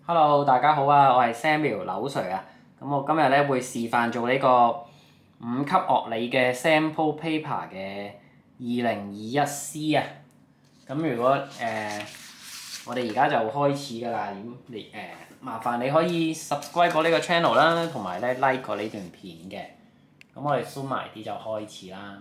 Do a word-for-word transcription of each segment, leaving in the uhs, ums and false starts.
Hello，大家好啊！我係 Samuel 柳 Sir 啊。咁我今日咧會示範做呢個五級樂理嘅 sample paper 嘅二零二一 C 啊。咁如果誒、呃、我哋而家就開始㗎啦。咁你誒麻煩你可以 subscribe 我呢個 channel 啦，同埋咧 like 過呢段片嘅。咁我哋 zoom 埋啲就開始啦。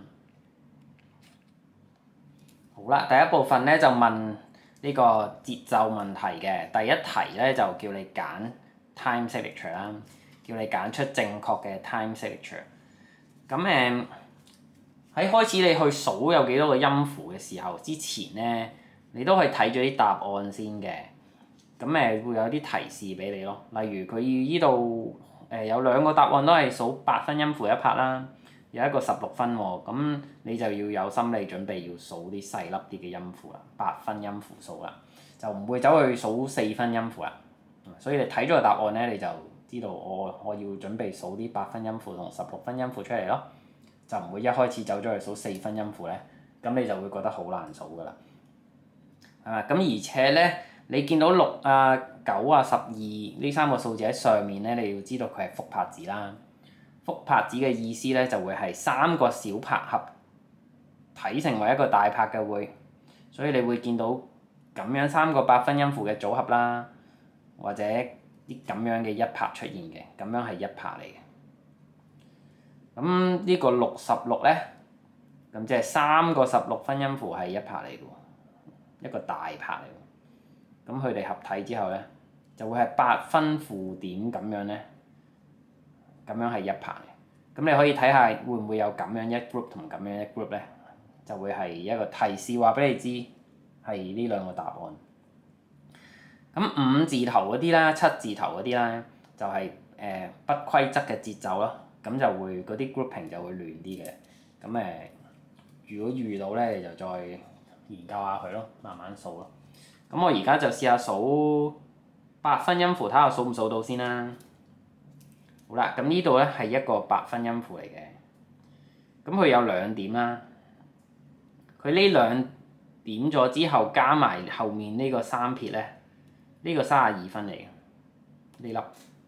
好啦，第一部分咧就問呢個節奏問題嘅。第一題咧就叫你揀 time signature 啦，叫你揀出正確嘅 time signature。咁誒喺開始你去數有幾多個音符嘅時候之前咧，你都可以睇咗啲答案先嘅。咁誒會有啲提示俾你咯，例如佢依度誒有兩個答案都係數八分音符一拍啦。有一個十六分喎，咁你就要有心理準備，要數啲細粒啲嘅音符啦，八分音符數啦，就唔會走去數四分音符啦。所以你睇咗個答案咧，你就知道我我要準備數啲八分音符同十六分音符出嚟咯，就唔會一開始走咗去數四分音符咧，咁你就會覺得好難數噶啦。係嘛？咁而且咧，你見到六啊、九啊、十二呢三個數字喺上面咧，你要知道佢係複拍子啦。複拍子嘅意思咧就會係三個小拍合睇成為一個大拍嘅會，所以你會見到咁樣三個八分音符嘅組合啦，或者啲咁樣嘅一拍出現嘅，咁樣係一拍嚟嘅。咁呢個六十六咧，咁即係三個十六分音符係一拍嚟嘅喎，一個大拍嚟嘅。咁佢哋合體之後咧，就會係八分符點咁樣咧。咁樣係一拍嘅，咁你可以睇下會唔會有咁樣一 group 同咁樣一 group 咧，就會係一個提示話俾你知係呢兩個答案。咁五字頭嗰啲啦，七字頭嗰啲啦，就係、是、誒、呃、不規則嘅節奏咯，咁就會嗰啲 grouping 就會亂啲嘅。咁誒、呃，如果遇到咧，你就再研究下佢咯，慢慢數咯。咁我而家就試下數八分音符，睇下數唔數到先啦。好啦，咁呢度咧係一個八分音符嚟嘅，咁佢有兩點啦。佢呢兩點咗之後，加埋後面呢個三撇咧，呢、這個三十二分嚟嘅呢粒。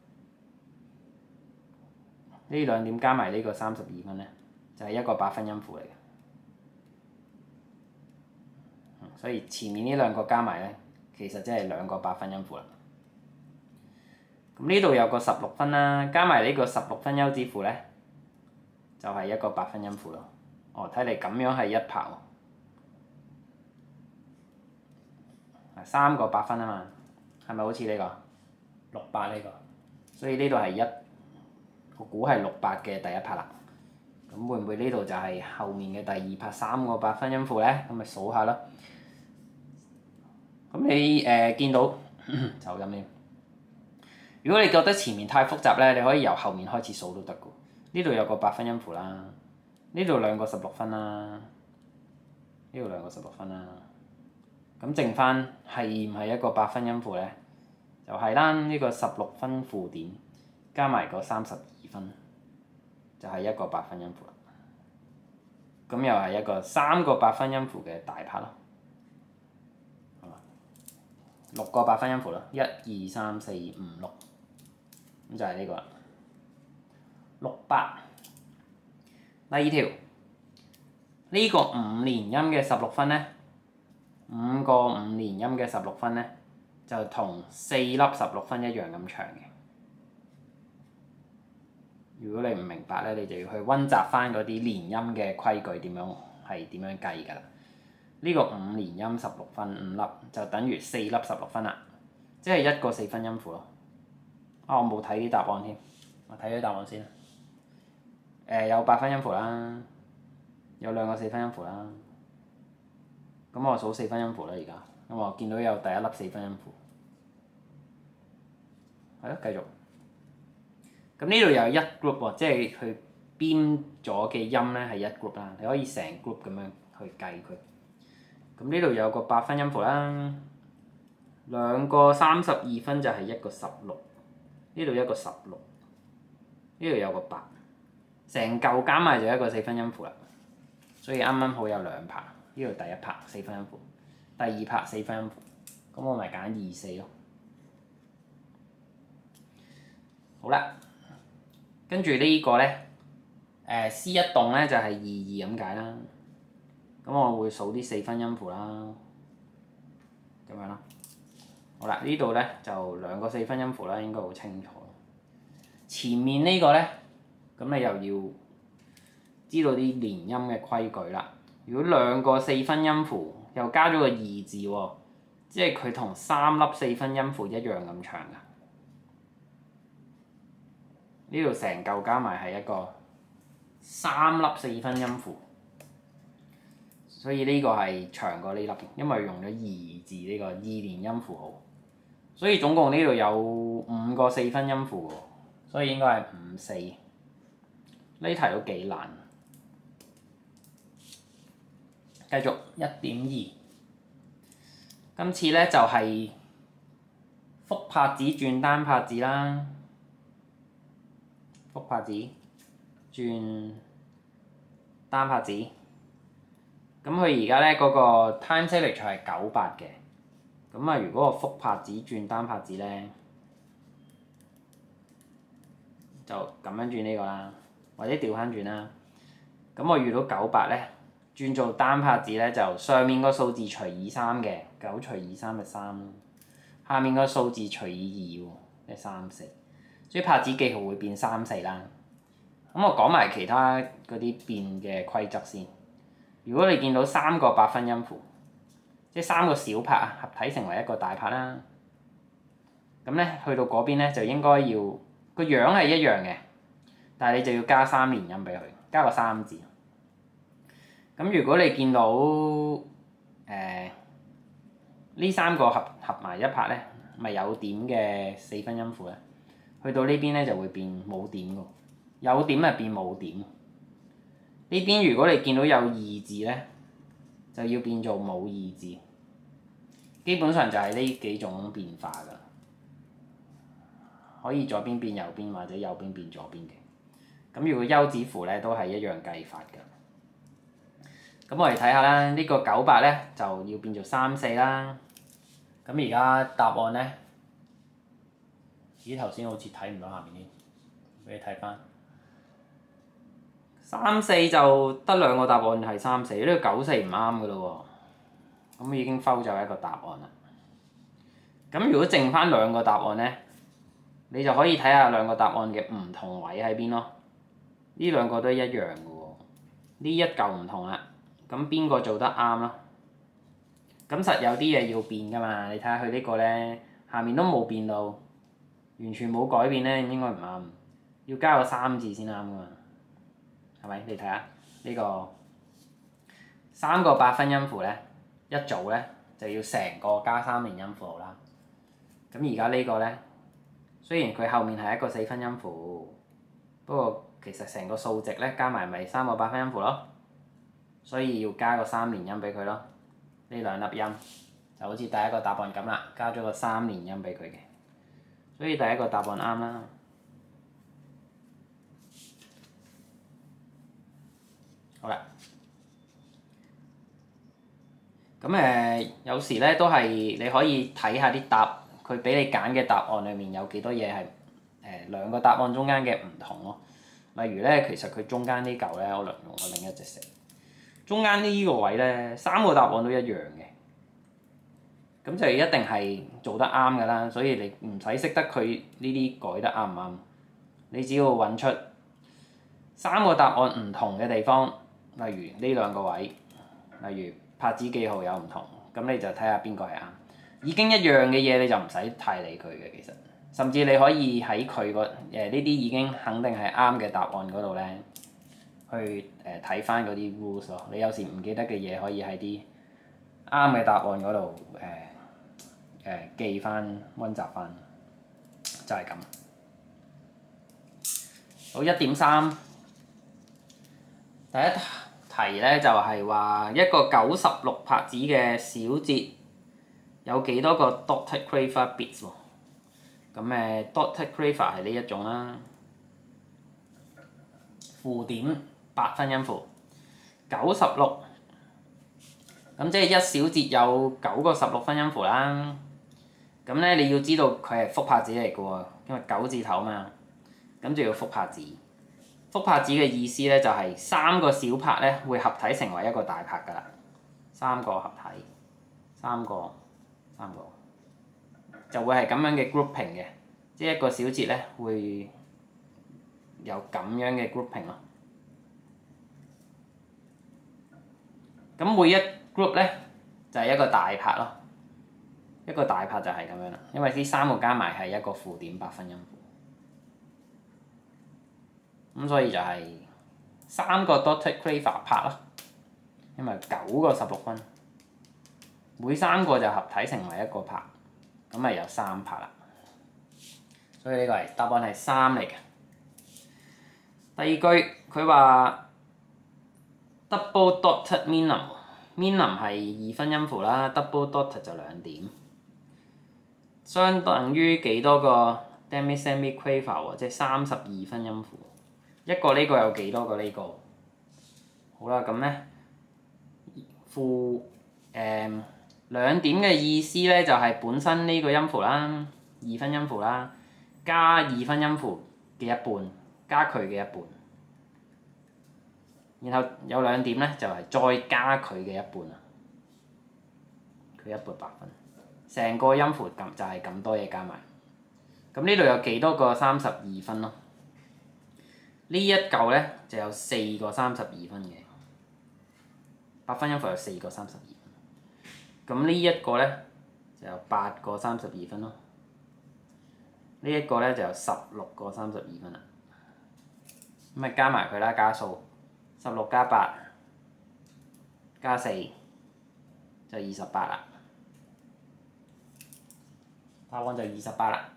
呢兩點加埋呢個三十二分咧，就係、是、一個八分音符嚟嘅。所以前面呢兩個加埋咧，其實即係兩個八分音符啦。咁呢度有個十六分啦，加埋呢個十六分休止符咧，就係、是、一個八分音符咯。哦，睇嚟咁樣係一拍喎，三個八分啊嘛，係咪好似呢個六八呢個？所以呢度係一，我估係六八嘅第一拍啦。咁會唔會呢度就係後面嘅第二拍三個八分音符咧？咁咪數下咯。咁你誒、呃、見到就咁樣。如果你覺得前面太複雜咧，你可以由後面開始數都得㗎。呢度有個八分音符啦，呢度兩個十六分啦，呢度兩個十六分啦。咁剩翻係唔係一個八分音符咧？就係啦，呢個十六分符點加埋個三十二分，就係一個八分音符啦。咁又係一個三個八分音符嘅大拍咯。六個八分音符咯，一二三四五六。咁就係呢個啦，六八。第二條，呢、這個五連音嘅十六分咧，五個五連音嘅十六分咧，就同四粒十六分一樣咁長嘅。如果你唔明白咧，你就要去溫習翻嗰啲連音嘅規矩點樣係點樣計㗎啦。呢、這個五連音十六分五粒就等於四粒十六分啦，即係一個四分音符咯。啊！我冇睇啲答案添，我睇咗答案先。誒、呃、有八分音符啦，有兩個四分音符啦。咁我數四分音符啦，而家咁我見到有第一粒四分音符。係咯，繼續。咁呢度有一 group 喎，即係佢編咗嘅音咧係一 group 啦，你可以成 group 咁樣去計佢。咁呢度有個八分音符啦，兩個三十二分就係一個十六。呢度一個十六，呢度有個八，成嚿加埋就一個四分音符啦。所以啱啱好有兩拍，呢度第一拍四分音符，第二拍四分音符，咁我咪揀二四咯。 好啦，跟住呢個咧，誒 C 一棟咧就係二二咁解啦。咁我會數啲四分音符啦，咁樣啦。好啦，呢度咧就兩個四分音符啦，應該好清楚。前面呢個咧，咁你又要知道啲連音嘅規矩啦。如果兩個四分音符又加咗個二字喎，即係佢同三粒四分音符一樣咁長㗎。呢度成嚿加埋係一個三粒四分音符，所以呢個係長過呢粒，因為用咗二字呢個二連音符號。所以總共呢度有五個四分音符喎，所以應該係五四。呢題都幾難。繼續一點二，今次咧就係複拍子轉單拍子啦。複拍子轉單拍子，咁佢而家咧嗰個 time signature 係九八嘅。咁啊，如果個複拍子轉單拍子咧，就咁樣轉呢個啦，或者調翻轉啦。咁我遇到九八咧，轉做單拍子咧，就上面個數字除以三嘅，九除以三係三，下面個數字除以二喎，即係三四，所以拍子記號會變三四啦。咁我講埋其他嗰啲變嘅規則先。如果你見到三個八分音符，即係三個小拍啊，合體成為一個大拍啦。咁咧，去到嗰邊咧就應該要個樣係一樣嘅，但係你就要加三連音俾佢，加個三字。咁如果你見到誒呢、呃、三個合合埋一拍咧，咪有點嘅四分音符咧，去到呢邊咧就會變冇點㗎，有點係變冇點。呢邊如果你見到有二字咧，就要變做冇二字。基本上就係呢幾種變化㗎，可以左邊變右邊或者右邊變左邊嘅。咁如果休止符咧都係一樣計法㗎。咁我哋睇下啦，呢、這個九八咧就要變做三四啦。咁而家答案咧，咦頭先好似睇唔到下面啲，俾你睇翻。三四就得兩個答案係三四，呢個九四唔啱㗎咯喎。咁已經摟走一個答案啦。咁如果剩翻兩個答案咧，你就可以睇下兩個答案嘅唔同位喺邊咯。呢兩個都一樣㗎喎，呢一嚿唔同啦。咁邊個做得啱咯？咁實有啲嘢要變㗎嘛？你睇下佢呢個咧，下面都冇變到，完全冇改變咧，應該唔啱。要加個三字先啱㗎嘛？係咪？你睇下呢個三個八分音符咧，一組咧就要成個加三連音符號啦。咁而家呢個咧，雖然佢後面係一個四分音符，不過其實成個數值咧加埋咪三個八分音符咯。所以要加個三連音俾佢咯，呢兩粒音就好似第一個答案咁啦，加咗個三連音俾佢嘅，所以第一個答案啱啦。好啦，咁誒、呃、有時咧都係你可以睇下啲答，佢俾你揀嘅答案裡面有幾多嘢係誒兩個答案中間嘅唔同咯。例如咧，其實佢中間呢嚿咧，我用用我另一隻色。中間呢個位咧，三個答案都一樣嘅，咁就一定係做得啱㗎啦。所以你唔使識得佢呢啲改得啱唔啱，你只要揾出三個答案唔同嘅地方，例如呢兩個位，例如拍子記號有唔同，咁你就睇下邊個係啱。已經一樣嘅嘢你就唔使太理佢嘅，其實，甚至你可以喺佢個誒呢啲已經肯定係啱嘅答案嗰度咧。去誒睇翻嗰啲 rules 咯，你有時唔記得嘅嘢可以喺啲啱嘅答案嗰度誒誒記翻溫習翻，就係咁。好，一點三，第一題咧就係話一個九十六拍子嘅小節有幾多個 dotted quaver beats 喎？咁誒 dotted quaver 係呢一種啦，符點。八分音符，九十六，咁即係一小節有九個十六分音符啦。咁咧你要知道佢係複拍子嚟嘅喎，因為九字頭嘛。 咁就要複拍子。複拍子嘅意思咧就係三個小拍咧會合體成為一個大拍㗎啦。三個合體，三個，三個，就會係咁樣嘅 grouping 嘅，即係一個小節咧會有咁樣嘅 grouping 咯。咁每一 group 咧就係一個大拍咯，一個大拍就係咁樣啦，因為呢三個加埋係一個負點八分音符。咁所以就係三個 dotted quaver 拍咯，因為九個十六分，每三個就合體成為一個拍，咁咪有三拍啦。所以呢個係答案係三嚟嘅。第二句佢話 double dotted minimum，minimum 係二分音符啦 ，double dotted 就兩點，相等於幾多個 demi-semi quaver 喎？即係三十二分音符。一個呢個有幾多個呢個？好啦，咁咧負誒兩點嘅意思咧就係本身呢個音符啦，二分音符啦，加二分音符嘅一半，加佢嘅一半，然後有兩點咧就係再加佢嘅一半啊，佢一半八分，成個音符咁就係咁多嘢加埋。咁呢度有幾多個三十二分咯？呢一嚿咧就有四個三十二分嘅，八分音符有四個三十二分。咁呢一個咧就有八個三十二分咯。呢一個咧就有十六個三十二分啦。咁咪加埋佢啦，加數，十六加八加四就二十八啦。答案就二十八啦。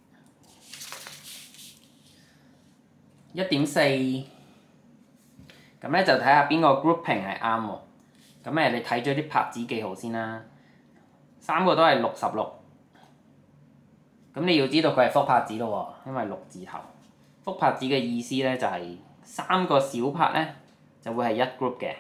一點四，咁咧就睇下邊個 grouping 係啱喎。咁誒，你睇咗啲拍子記號先啦。三個都係六十六，咁你要知道佢係複拍子咯喎，因為六字頭。複拍子嘅意思咧就係三個小拍咧就會係一 group 嘅，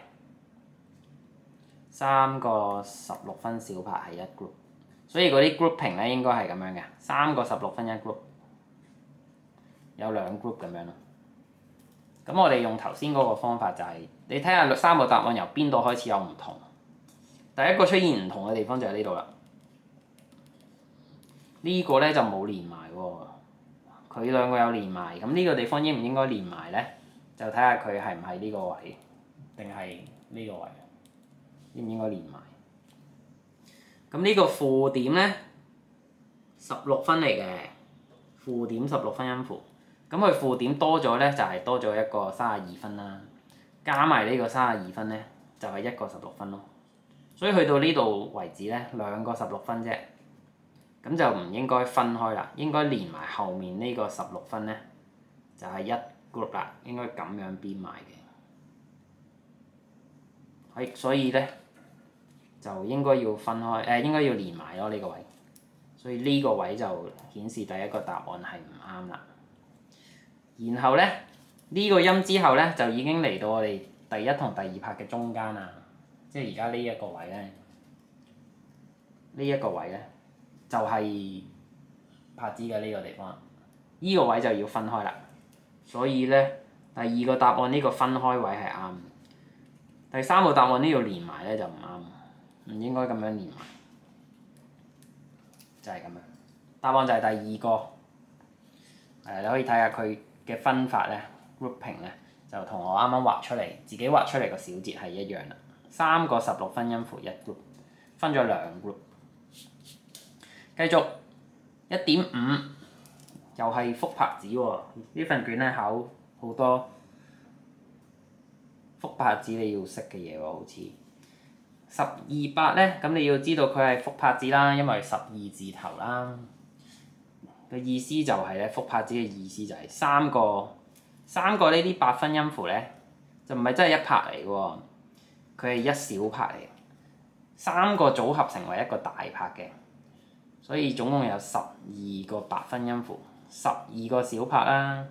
三個十六分小拍係一 group，所以嗰啲 grouping 咧應該係咁樣嘅，三個十六分一 group，有兩 group 咁樣咯。咁我哋用頭先嗰個方法就係、是，你睇下三個答案由邊度開始有唔同。第一個出現唔同嘅地方就喺呢度啦。呢、這個咧就冇連埋喎，佢兩個有連埋，咁呢個地方應唔應該連埋咧？就睇下佢係唔係呢個位，定係呢個位，應唔應該連埋？咁呢個負點咧，十六分嚟嘅，負點十六分音符。咁佢負點多咗咧，就係多咗一個三十二分啦。加埋呢個三十二分咧，就係一個十六分咯。所以去到呢度為止咧，兩個十六分啫。咁就唔應該分開啦，應該連埋後面呢個十六分咧，就係一 group 啦。應該咁樣編埋嘅。係，所以咧就應該要分開，誒應該要連埋咯呢個位。所以呢個位就顯示第一個答案係唔啱啦。然後咧，呢、這個音之後咧，就已經嚟到我哋第一同第二拍嘅中間啦。即係而家呢一個位咧，呢、這、一個位咧，就係、是、拍子嘅呢個地方。呢、這個位就要分開啦。所以咧，第二個答案呢個分開位係啱。第三個答案呢度連埋咧就唔啱，唔應該咁樣連埋。就係、是、咁樣。答案就係第二個。誒，你可以睇下佢嘅分法咧 grouping 咧就同我啱啱畫出嚟，自己畫出嚟個小節係一樣啦。三個十六分音符一 group， 分咗兩 group。繼續一點五，又係複拍子喎。呢份卷咧考好多複拍子你要識嘅嘢喎，好似十二八咧，咁你要知道佢係複拍子啦，因為十二字頭啦。嘅意思就係咧，複拍子嘅意思就係三個三個呢啲八分音符咧，就唔係真係一拍嚟嘅喎，佢係一小拍嚟，三個組合成為一個大拍嘅，所以總共有十二個八分音符，十二個小拍啦，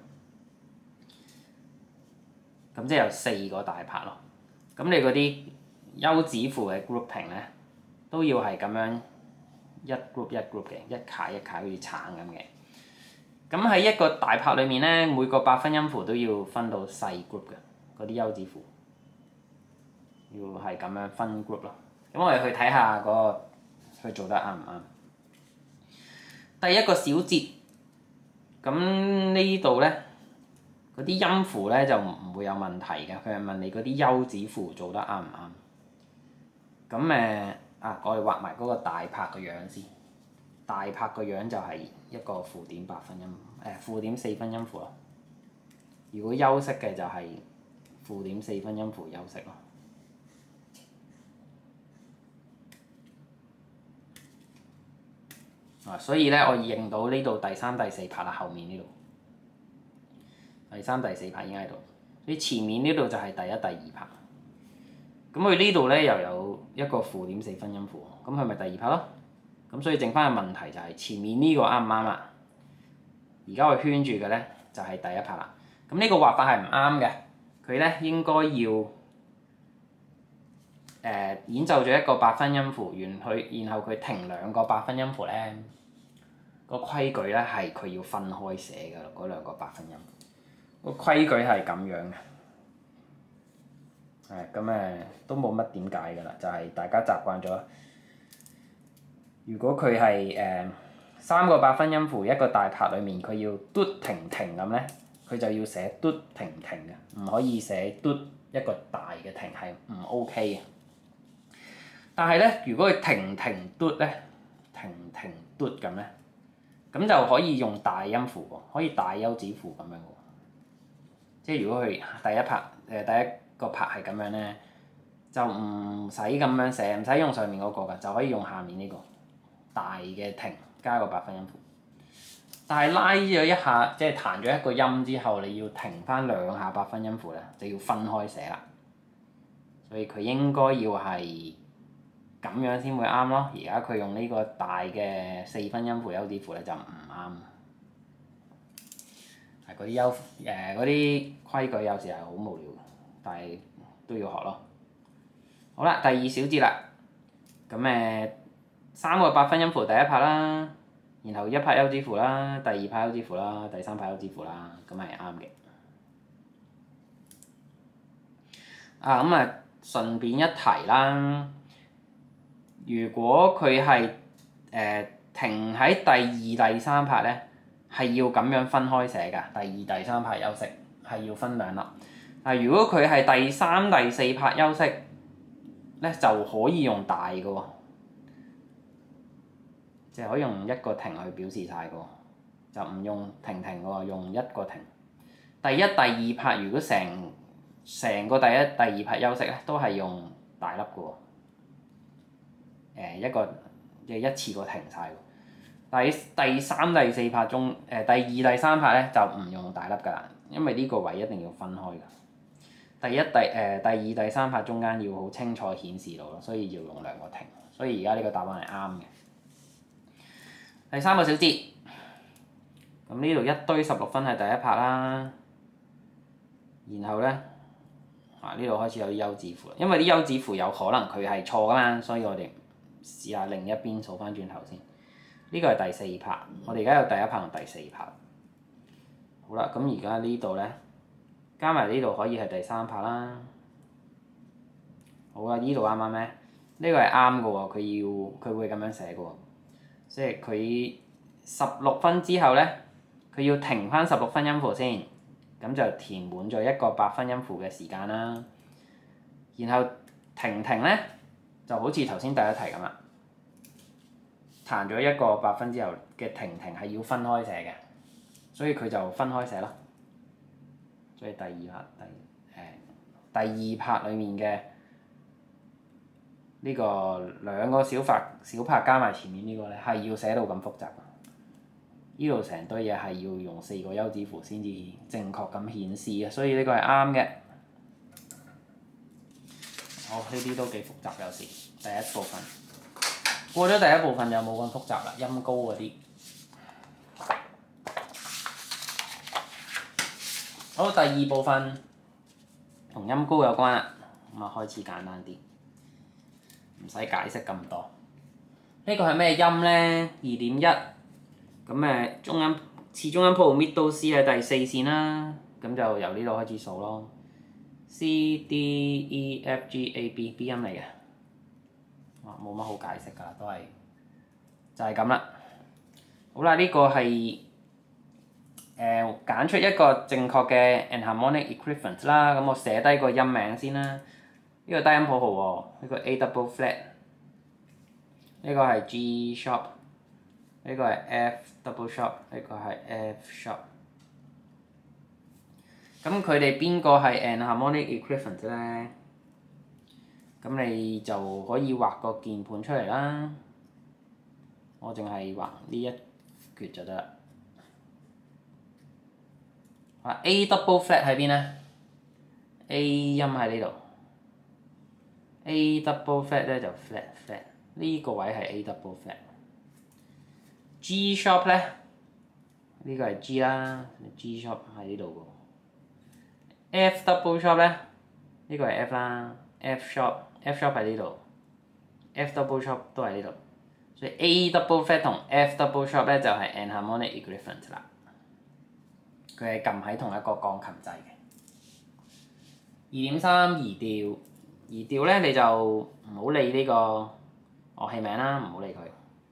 咁即係有四個大拍咯。咁你嗰啲休止符嘅 grouping 咧，都要係咁樣一 group 一 group 嘅，一楷一楷好似橙咁嘅。 咁喺一個大拍裏面咧，每個八分音符都要分到細 group 嘅嗰啲休止符，要係咁樣分 group 咯。咁我哋去睇下嗰個佢做得啱唔啱。第一個小節，咁呢度咧嗰啲音符咧就唔會有問題嘅，佢係問你嗰啲休止符做得啱唔啱。咁誒啊，我哋畫埋嗰個大拍個樣先。大拍個樣就係一個負點八分音，誒負點四分音符咯。如果休息嘅就係負點四分音符休息咯。啊，所以咧我認到呢度第三、第四拍啦，後面呢度第三、第四拍已經喺度。所以前面呢度就係第一、第二拍。咁佢呢度咧又有一個負點四分音符，咁係咪第二拍咯？咁所以剩翻嘅問題就係前面呢個啱唔啱啊？而家我圈住嘅咧就係第一拍啦。咁呢個畫法係唔啱嘅，佢咧應該要誒、呃、演奏咗一個八分音符，完佢然後佢停兩個八分音符咧，個規矩咧係佢要分開寫㗎啦，嗰兩個八分音符。個規矩係咁樣嘅，係咁誒都冇乜點解㗎啦，就係、是、大家習慣咗。如果佢係誒三個八分音符一個大拍裏面，佢要嘟停停咁咧，佢就要寫嘟停停嘅，唔可以寫嘟一個大嘅停，係唔 OK 嘅。但係咧，如果佢停停嘟咧，停停嘟咁咧，咁就可以用大音符喎，可以大休止符咁樣喎。即係如果佢第一拍誒第一個拍係咁樣咧，就唔使咁樣寫，唔使用上面嗰個㗎，就可以用下面呢個。大嘅停加個八分音符，但係拉咗一下，即係彈咗一個音之後，你要停翻兩下八分音符咧，就要分開寫啦。所以佢應該要係咁樣先會啱咯。而家佢用呢個大嘅四分音符休止符咧就唔啱。係嗰啲休誒嗰啲規矩有時係好無聊，但係都要學咯。好啦，第二小節啦，咁誒。三個八分音符第一拍啦，然後一拍休止符啦，第二拍休止符啦，第三拍休止符啦，咁係啱嘅。啊咁啊，順便一提啦，如果佢係誒停喺第二、第三拍咧，係要咁樣分開寫㗎。第二、第三拍休息係要分兩粒。但係如果佢係第三、第四拍休息咧，就可以用大嘅喎。即係可以用一個停去表示晒嘅喎，就唔用停停嘅喎，用一個停。第一、第二拍如果成成個第一、第二拍休息咧，都係用大粒嘅喎。誒一個嘅一次過停晒喎。第第三、第四拍中誒、呃、第二、第三拍咧就唔用大粒㗎啦，因為呢個位一定要分開㗎。第一、第誒、呃、第二、第三拍中間要好清楚顯示到咯，所以要用兩個停。所以而家呢個答案係啱嘅。第三個小節，咁呢度一堆十六分係第一拍啦，然後咧啊呢度開始有啲休止符，因為啲休止符有可能佢係錯噶嘛，所以我哋試下另一邊數翻轉頭先。呢個係第四拍，我哋而家有第一拍同第四拍。好啦，咁而家呢度咧加埋呢度可以係第三拍啦。好啦，呢度啱唔啱咧？呢個係啱嘅喎，佢要佢會咁樣寫嘅喎。即係佢十六分之後咧，佢要停翻十六分音符先，咁就填滿咗一個八分音符嘅時間啦。然後停停咧，就好似頭先第一題咁啦，彈咗一個八分之後嘅停停係要分開寫嘅，所以佢就分開寫咯。所以第二拍第誒、呃、第二拍裡面嘅。呢個兩個小拍小拍加埋前面呢個咧，係要寫到咁複雜。呢度成堆嘢係要用四個休止符先至正確咁顯示嘅，所以呢個係啱嘅。好，呢啲都幾複雜有時。第一部分過咗第一部分就冇咁複雜啦，音高嗰啲。好，第二部分同音高有關啦，咁啊開始簡單啲。唔使解釋咁多。呢個係咩音咧？二點一。咁誒中音次中音譜號 middle C 喺第四線啦，咁就由呢度開始數咯。C D E F G A B B 音嚟嘅，冇乜好解釋㗎，都係就係咁啦。好啦，呢、這個係誒揀出一個正確嘅 enharmonic equivalent 啦。咁我寫低個音名先啦。呢、這個低音譜號喎，呢、這個 A double flat， 呢個係 G sharp， 呢個係 F double sharp， 呢個係 F sharp。咁佢哋邊個係 enharmonic equivalent 咧？咁你就可以畫個鍵盤出嚟啦。我淨係畫呢一橛就得啦。啊 A double flat 喺邊咧 ？A 音喺呢度。A double flat 咧就 flat flat， 呢個位係 A double flat。G sharp 咧，呢個係 G 啦 ，G sharp 喺呢度喎。F double sharp 咧，呢個係 F 啦 ，F sharp，F sharp 喺呢度 ，F double sharp 都喺呢度，所以 A double flat 同 F double sharp 咧就係 enharmonic equivalent 啦。佢係撳喺同一個鋼琴掣嘅。二點三移調，移調咧你就唔好理呢個樂器名啦，唔好理佢。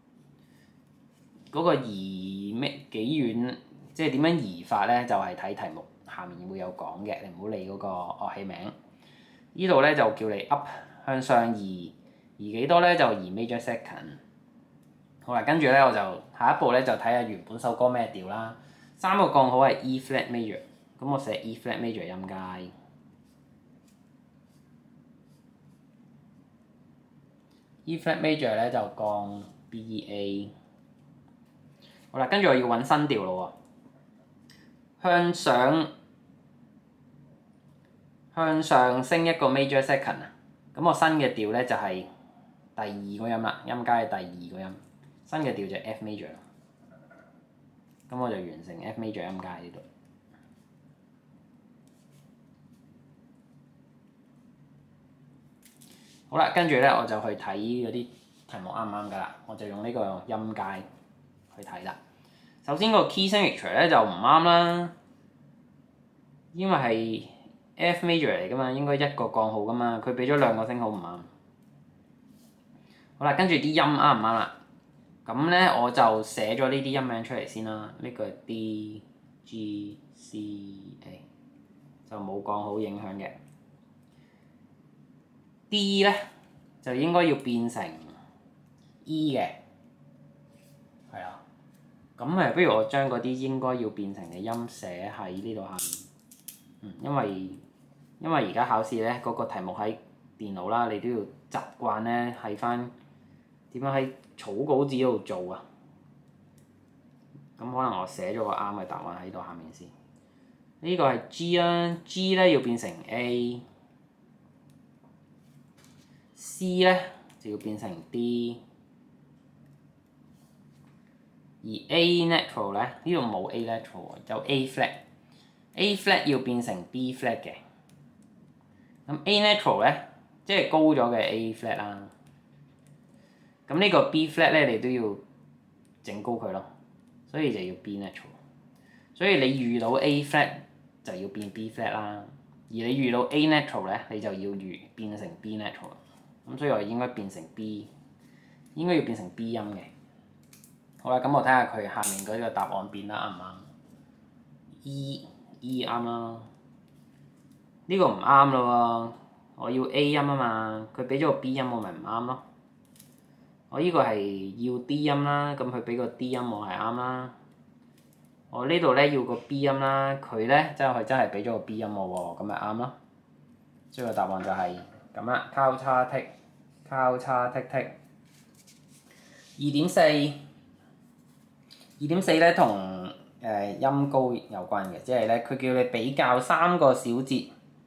嗰、那個移咩幾遠，即係點樣移法咧，就係、是、睇題目。下面會有講嘅，你唔好理嗰個樂器名。呢度咧就叫你 up 向上移，移幾多咧就移 major second。好啦，跟住咧我就下一步咧就睇下原本首歌咩調啦。三個降號係 E flat major， 咁我寫 E flat major 音階。E flat major 咧就降 B E A。好啦，跟住我要揾新調咯喎，向上。向上升一個 major second 啊，咁我新嘅調咧就係第二個音啦，音階係第二個音，新嘅調就 F major， 咁我就完成 F major 音階呢度。好啦，跟住咧我就去睇嗰啲題目啱唔啱㗎啦，我就用呢個音階去睇啦。首先個 key signature 咧就唔啱啦，因為係F major 嚟㗎嘛，應該一個降號㗎嘛，佢俾咗兩個升號唔啱。好啦，跟住啲音啱唔啱啦？咁咧我就寫咗呢啲音名出嚟先啦。呢個係 D、G、C、A， 就冇降號影響嘅。D 咧就應該要變成 E 嘅，係啊。咁誒，不如我將嗰啲應該要變成嘅音寫喺呢度下面。嗯，因為因為而家考試咧，嗰個題目喺電腦啦，你都要習慣咧喺翻點樣喺草稿紙度做啊。咁可能我寫咗個啱嘅答案喺度下面先。呢個係 G 啦 ，G 咧要變成 A，C 咧就要變成 D， 而 A natural 咧呢度冇 A natural， 有 A flat，A flat 要變成 B flat 嘅。咁 A natural 咧，即係高咗嘅 A flat 啦。咁呢個 B flat 咧，你都要整高佢咯，所以就要 B natural。所以你遇到 A flat 就要變 B flat 啦，而你遇到 A natural 咧，你就要遇變成 B natural。咁所以我應該變成 B， 應該要變成 B 音嘅。好啦，咁我睇下佢下面嗰個答案變得啱唔啱 ？E E 啱啦。呢個唔啱咯喎，我要 A 音啊嘛，佢俾咗個 B 音我咪唔啱咯。我呢個係要 D 音啦，咁佢俾個 D 音我係啱啦。我呢度咧要個 B 音啦，佢咧即係佢真係俾咗個 B 音我喎，咁咪啱咯。所以個答案就係咁啦，交叉剔，交叉剔剔。二點四，二點四咧同誒音高有關嘅，即係咧佢叫你比較三個小節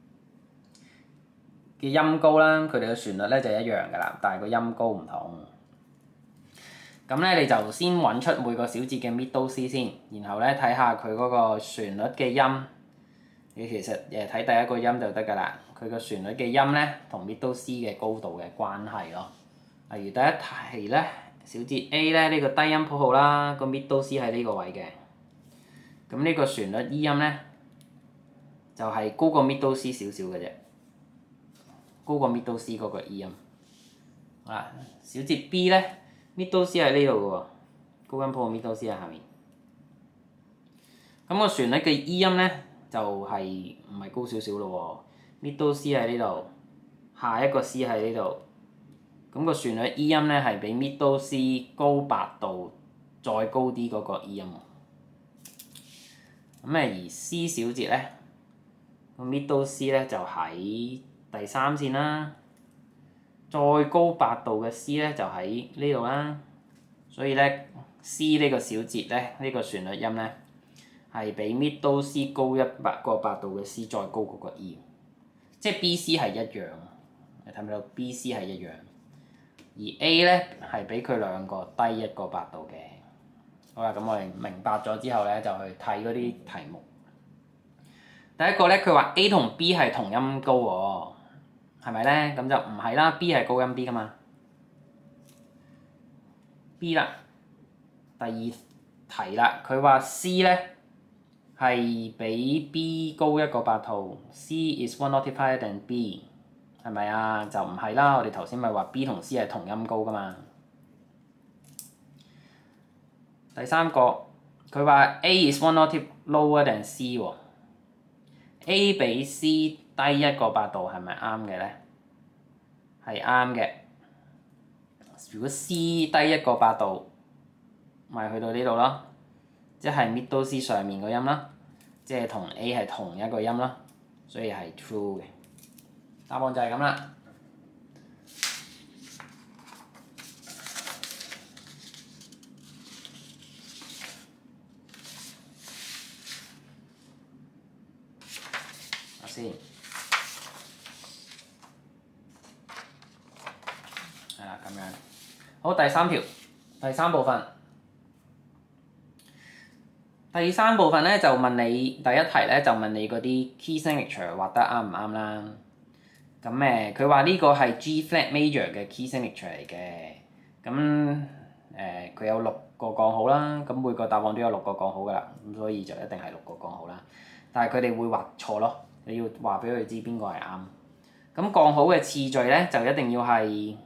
嘅音高啦，佢哋嘅旋律咧就一樣㗎啦，但係個音高唔同。咁咧你就先揾出每個小節嘅 middle C 先，然後咧睇下佢嗰個旋律嘅音。你其實誒睇第一個音就得㗎啦，佢個旋律嘅音咧同 middle C 嘅高度嘅關係咯。例如第一題咧，小節 A 咧呢個低音譜號啦，個 middle C 喺呢個位嘅。 咁呢個旋律 E 音咧就係、是、高過 middle C 少少嘅啫，高過 middle C 嗰個 E 音。啊，小節 B 咧 middle C 喺呢度嘅喎，高音譜 middle C 喺下面。咁、個旋律嘅 E 音咧就係唔係高少少咯喎 ，middle C 喺呢度，下一個 C 喺呢度。咁、個旋律 E 音咧係比 middle C 高八度，再高啲嗰個 E 音。咁誒而 C 小節咧，個 middle C 咧就喺第三線啦，再高八度嘅 C 咧就喺呢度啦。所以咧 C 呢個小節咧，呢、呢個旋律音咧係比 middle C 高一百個八度嘅 C 再高嗰個 E， 即係 B C 係一樣，你睇唔睇到 B C 係一樣，而 A 咧係比佢兩個低一個八度嘅。好啦，咁我哋明白咗之後咧，就去睇嗰啲題目。第一個咧，佢話 A 同 B 係同音高喎，係咪咧？咁就唔係啦 ，B 係高音啲噶嘛。B 啦，第二題啦，佢話 C 咧係比 B 高一個八度 ，C is one octave higher than B， 係咪啊？就唔係啦，我哋頭先咪話 B 同 C 係同音高噶嘛。第三個，佢話 A is one octave lower than C 喎 ，A 比 C 低一個八度係咪啱嘅咧？係啱嘅。如果 C 低一個八度，咪去到呢度咯，即係 middle C 上面個音啦，即係同 A 係同一個音啦，所以係 true 嘅。答案就係咁啦。先，係啦，咁樣。好，第三條，第三部分。第三部分咧就問你第一題咧就問你嗰啲 key signature 畫得啱唔啱啦。咁誒，佢話呢個係 G flat major 嘅 key signature 嚟嘅。咁誒，佢、呃、有六個降號啦，咁每個答案都有六個降號噶啦，咁所以就一定係六個降號啦。但係佢哋會畫錯咯。你要話俾佢知邊個係啱。咁降號嘅次序咧就一定要係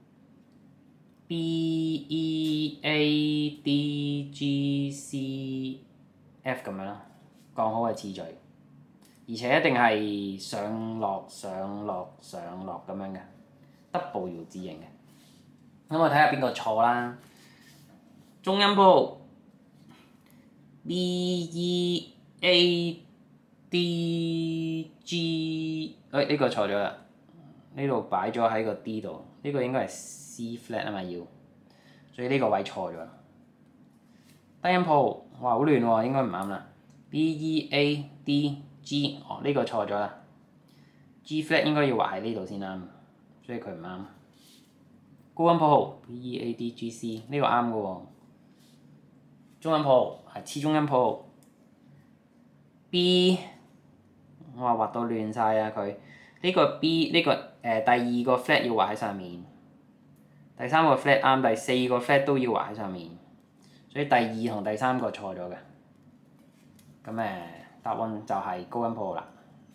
B E A D G C F 咁樣啦，降號嘅次序，而且一定係上落上落上落咁樣嘅 double 搖字形嘅。咁我睇下邊個錯啦。中音譜 B E A D G， 誒呢個錯咗啦，呢度擺咗喺個 D 度，呢個應該係 C flat 啊嘛要，所以呢個位錯咗。低音譜，哇好亂喎，應該唔啱啦。B E A D G， 哦呢個錯咗啦 ，G flat 應該要畫喺呢度先啱，所以佢唔啱。高音譜 B E A D G C， 呢個啱嘅喎。中音譜係次中音譜 B。我話畫到亂晒啊佢，呢個 B 呢、這個誒、呃、第二個 flat 要畫喺上面，第三個 flat 啱，第四個 flat 都要畫喺上面，所以第二同第三個錯咗嘅。咁誒答案就係高音譜啦。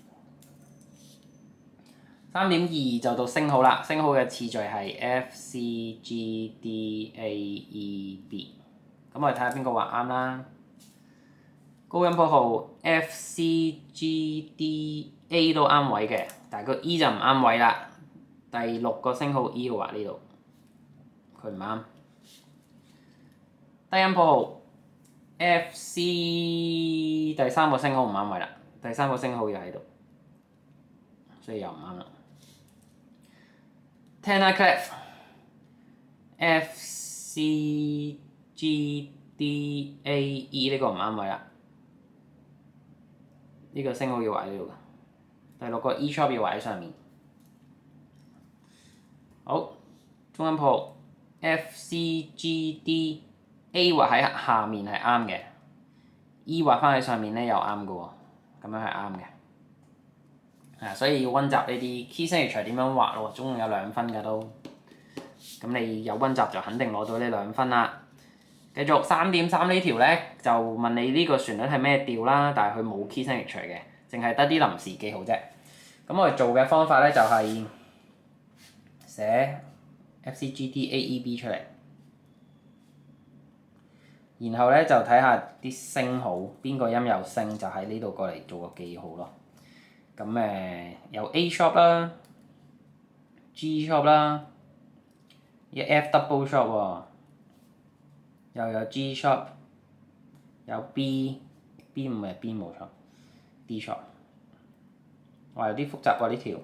三點二就到升號啦，升號嘅次序係 F C G D A E B， 咁我哋睇下邊個畫啱啦。高音譜號 F C G D A 都啱位嘅，但係個 E 就唔啱位啦。第六個升號 E 畫呢度，佢唔啱。低音譜號 F C 第三個升號唔啱位啦，第三個升號又喺度，所以又唔啱啦。Tenor clef F C G D A E 呢個唔啱位啦。呢個升號要畫喺呢度嘅，第六個 E sharp 要畫喺上面。好，中音譜 F C G D A 畫喺下面係啱嘅 ，E 畫翻喺上面咧又啱嘅喎，咁樣係啱嘅。啊，所以要温習呢啲 key signature 點樣畫咯，總共有兩分嘅都。咁你有温習就肯定攞到呢兩分啦。 繼續三點三呢條咧就問你呢個旋律係咩調啦，但係佢冇 key signature 嘅，淨係得啲臨時記號啫。咁我哋做嘅方法咧就係寫 F C G D A E B 出嚟，然後咧就睇下啲升號邊個音有升，就喺呢度過嚟做個記號咯。咁誒、呃、有 A sharp 啦、G sharp 啦，有 F double sharp 喎，又有 G sharp，有 B，B 唔係 B 冇錯 ，D sharp。哇，有啲複雜喎呢條。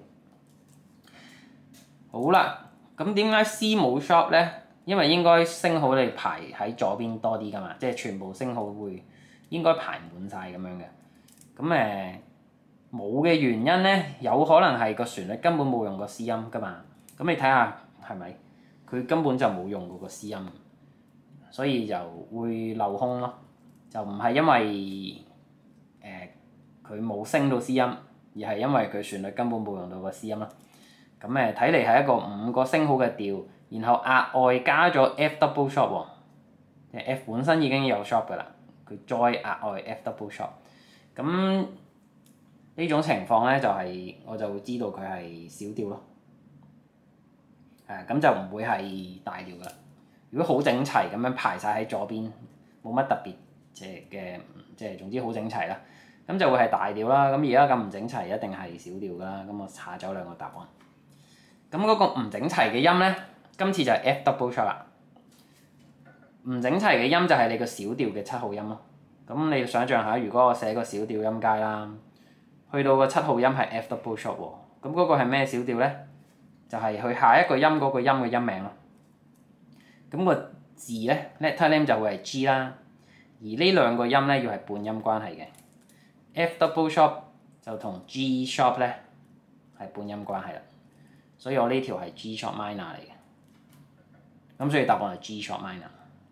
好啦，咁點解 C 冇 sharp 咧？因為應該升號你排喺左邊多啲噶嘛，即係全部升號會應該排滿晒咁樣嘅。咁誒冇嘅原因咧，有可能係個旋律根本冇用過 C 音噶嘛。咁你睇下係咪？佢根本就冇用過個 C 音，所以就會漏空咯。就唔係因為誒佢冇升到 C 音，而係因為佢旋律根本冇用到個 C 音咯。咁誒睇嚟係一個五個升號嘅調。然後額外加咗 F double sharp 喎，即係 F 本身已經有 sharp 噶啦，佢再額外 F double sharp，咁呢種情況咧就係、是、我就會知道佢係小調咯，係咁就唔會係大調噶啦。如果好整齊咁樣排晒喺左邊，冇乜特別嘅，即係總之好整齊啦，咁就會係大調啦。咁而家咁唔整齊，一定係小調噶啦。咁我查走兩個答案。咁嗰個唔整齊嘅音咧？今次就係 F double sharp 啦，唔整齊嘅音就係你個小調嘅七號音咯。咁你想象下，如果我寫個小調音階啦，去到個七號音係 F double sharp 喎，咁嗰個係咩小調咧？就係、是、佢下一個音嗰個音嘅音名咯。咁、那個字咧 letter name 就會係 G 啦，而呢兩個音咧要係半音關係嘅。F double sharp 就同 G sharp 咧係半音關係啦，所以我呢條係 G sharp minor 嚟嘅。咁所以答案係 G sharp minor。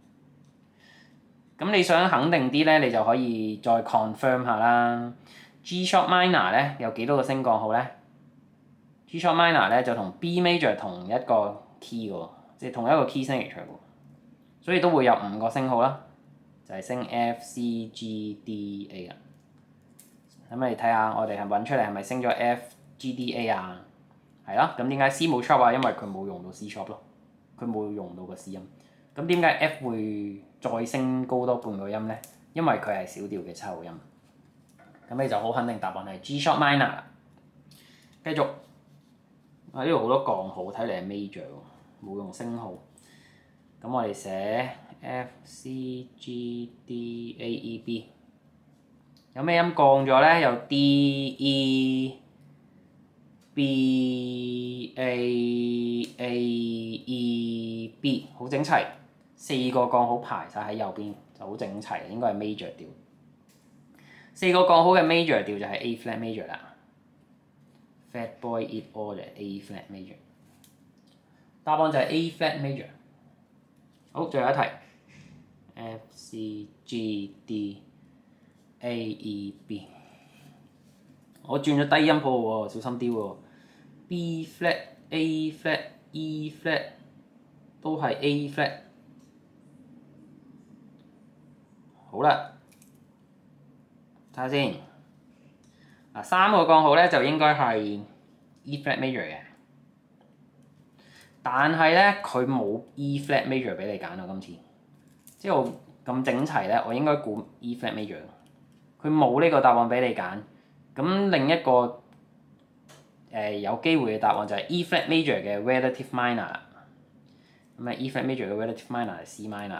咁你想肯定啲咧，你就可以再 confirm 下啦。G sharp minor 咧有幾多個升降號咧 ？G sharp minor 咧就同 B major 同一個 key 嘅，即係同一個 key signature 嘅，所以都會有五個升號啦，就係、是、升 F C G D A 啊。咁你睇下，我哋係揾出嚟係咪升咗 F G D A 啊？係啦，咁點解 C 冇 sharp 啊？因為佢冇用到 C sharp 咯。佢冇用到個 C 音，咁點解 F 會再升高多半個音咧？因為佢係小調嘅七號音，咁你就好肯定答案係 G sharp minor 啦。繼續，啊呢度好多降號，睇嚟係 major 喎，冇用升號。咁我哋寫 F C G D A E B， 有咩音降咗咧？有 D E B A A E B， 好整齊，四個降號排晒喺右邊就好整齊，應該係 major 調。四個降號嘅 major 調就係 A flat major 啦。Fat boy eat all 就係 A flat major， 答案就係 A flat major。好，最後一題 F C G D A E B， 我轉咗低音譜喎，小心啲喎。B flat、A flat、E flat 都係 A flat。好啦，睇下先。嗱，三個降號咧就應該係 E flat major 嘅，但係咧佢冇 E flat major 俾你揀啊！今次即係我咁整齊咧，我應該估 E flat major。佢冇呢個答案俾你揀，咁另一個誒、呃、有機會嘅答案就係 E flat major 嘅 relative minor 啦。咁啊 E flat major 嘅 relative minor 係 C minor，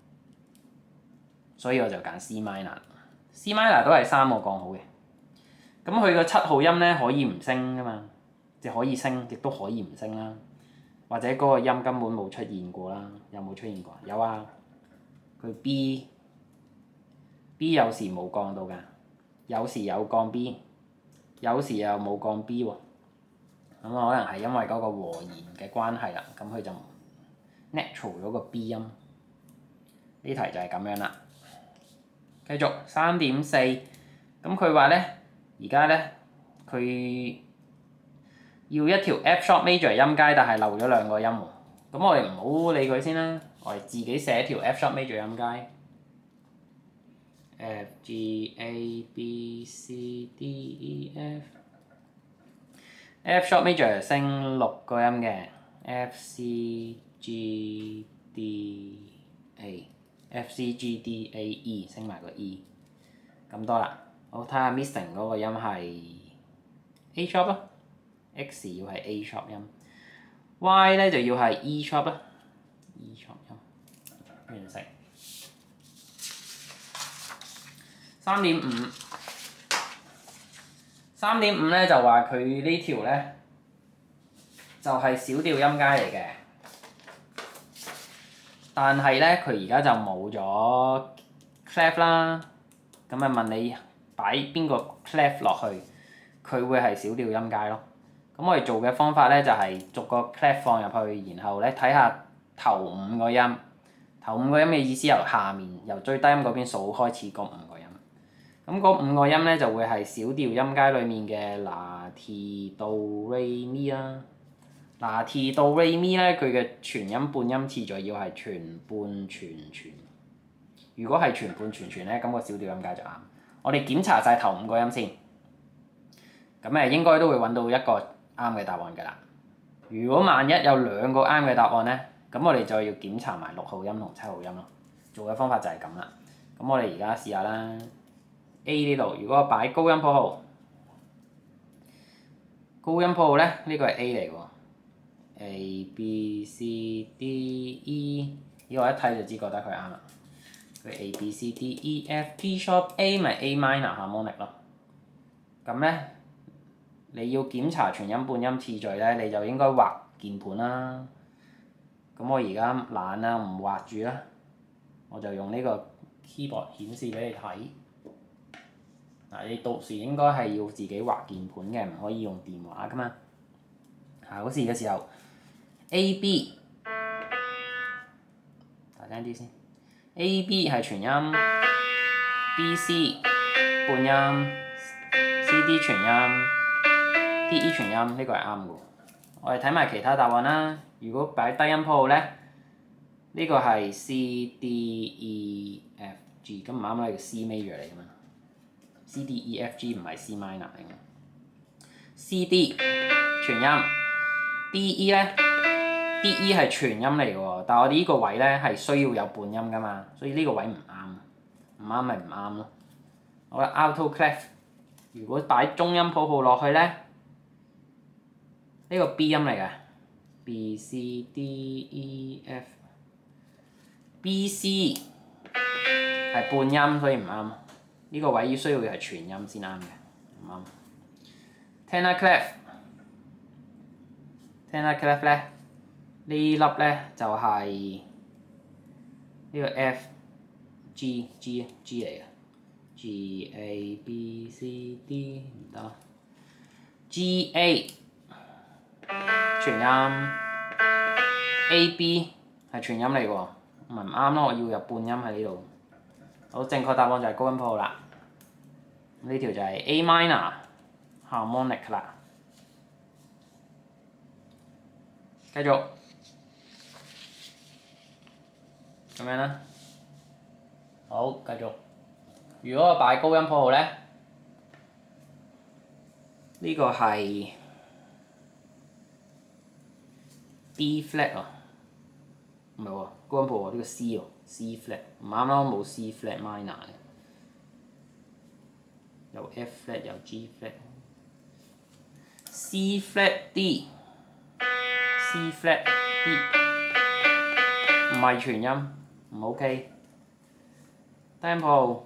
所以我就揀 C minor。C minor 都係三個降號嘅。咁佢個七號音咧可以唔升噶嘛，即係可以升，亦都可以唔升啦。或者嗰個音根本冇出現過啦，有冇出現過？有啊，佢 B B 有時冇降到㗎，有時有降 B， 有時又冇降 B 喎。咁可能係因為嗰個和弦嘅關係啦，咁佢就 natural 咗個 B 音。呢題就係咁樣啦。繼續三點四，咁佢話咧，而家咧佢要一條 F sharp major 音階，但係漏咗兩個音喎。 咁我哋唔好理佢先啦，我哋自己寫條 F sharp major 音階 ，F G A B C D E F，F sharp major 升六個音嘅 ，F C G D A，F C G D A E 升埋個 E， 咁多啦。好，睇下 missing 嗰個音係 A sharp 啦 ，X 要係 A sharp 音。Y 咧就要係 E sharp 啦 ，E sharp 音完成。三點五，三點五咧就話佢呢條咧就係小調音階嚟嘅，但係咧佢而家就冇咗 clef 啦，咁啊問你擺邊個 clef 落去，佢會係小調音階咯。咁我哋做嘅方法咧就係逐個 clef 放入去，然後咧睇下頭五個音，頭五個音嘅意思由下面由最低音嗰邊數開始嗰五個音。咁嗰五個音咧就會係小調音階裡面嘅拿、提、杜、瑞、咪啦。拿、提、杜、瑞、咪咧佢嘅全音半音次序要係全半全全。如果係全半全全咧，咁個小調音階就啱。我哋檢查晒頭五個音先，咁誒應該都會揾到一個啱嘅答案㗎啦。如果萬一有兩個啱嘅答案咧，咁我哋就要檢查埋六號音同七號音咯。做嘅方法就係咁啦。咁我哋而家試下啦。A 呢度，如果我擺高音譜號，高音譜號咧呢、呢個係 A 嚟喎。A B C D E， 呢個一睇就知覺得佢啱啦。佢 A B C D E F G sharp A 咪 A minor harmonic 咯。咁咧，你要檢查全音半音次序咧，你就應該畫鍵盤啦。咁我而家懶啦，唔畫住啦，我就用呢個 keyboard 顯示俾你睇。嗱，你到時應該係要自己畫鍵盤嘅，唔可以用電話噶嘛。考試嘅時候 ，A B， 大聲啲先。A B 係全音 ，B C 半音 ，C D 全音 ，D E 全音，呢個係啱嘅。我哋睇埋其他答案啦。如果擺低音譜號咧，呢個係 C D E F G， 咁唔啱啦，係個 C major 嚟㗎嘛。C D E F G 唔係 C minor 嚟嘅。C D 全音 ，D E 咧 ，D E 係全音嚟嘅喎，但係我哋呢個位咧係需要有半音㗎嘛，所以呢個位唔啱，唔啱咪唔啱咯。好啦 ，alto clef， 如果擺中音譜號落去咧，呢個 B 音嚟嘅 ，B C D E F，B C 係半音，所以唔啱。呢個位需要係全音先啱嘅，唔啱。tenor clef，tenor clef 咧，呢粒咧就係呢個 F G G G 嚟嘅 ，G A B C D 唔得 ，G A 全音 ，A B 係全音嚟喎，咪唔啱咯，我要有半音喺呢度。好，正確答案就係高音譜號啦。呢條就係 A minor harmonic 啦。繼續咁樣啦。好，繼續。如果我擺高音譜號咧，呢、這個係 B flat 喎，唔係喎，高音譜號呢個 C 喎。C flat 唔啱咯，冇 C flat minor 嘅，有 F flat 有 G flat，C flat D，C flat D， 唔係全音，唔 OK。低音譜號，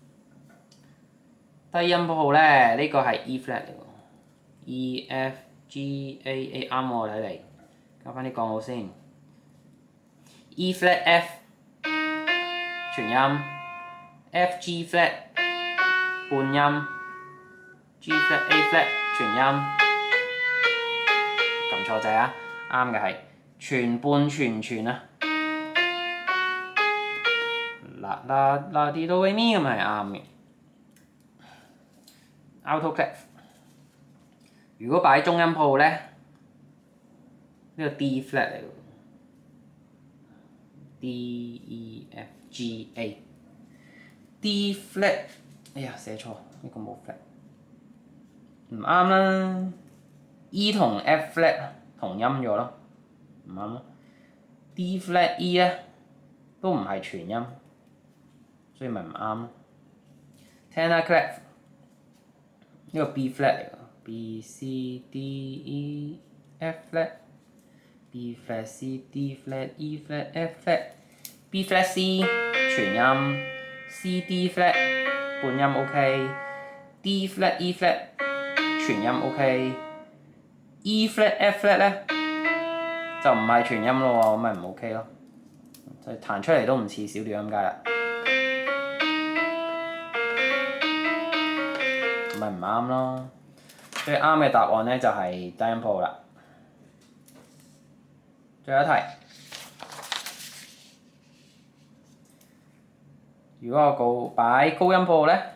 低音譜號咧，呢個係 E flat 嚟喎 ，E F G A A 啱喎，睇嚟，加翻啲降號先 ，E flat F。全音 ，F G flat 半音 ，G flat A flat 全音，撳錯掣啊！啱嘅係全半全全啊！啦啦啦啲哆唻咪咁係啱嘅。alto clef， 如果擺中音譜咧，呢、這個 D flat 嚟喎 D E F G A D flat， 哎呀寫錯，呢個冇 flat， 唔啱啦。E 同 F flat 同音咗咯，唔啱咯。D flat E 咧都唔係全音，所以咪唔啱咯。Tenor clef 呢個 B flat 嚟㗎 ，B C D E F flat。B flat C D flat E flat F flat B flat C 全音 C D flat 半音 OK D flat E flat 全音 OK E flat F flat 咧就唔係全音咯喎，咁咪唔 OK 咯，就彈出嚟都唔似小調音階啦，咁咪唔啱咯。最啱嘅答案咧就係低音譜啦。最後一題，如果我高擺高音譜咧，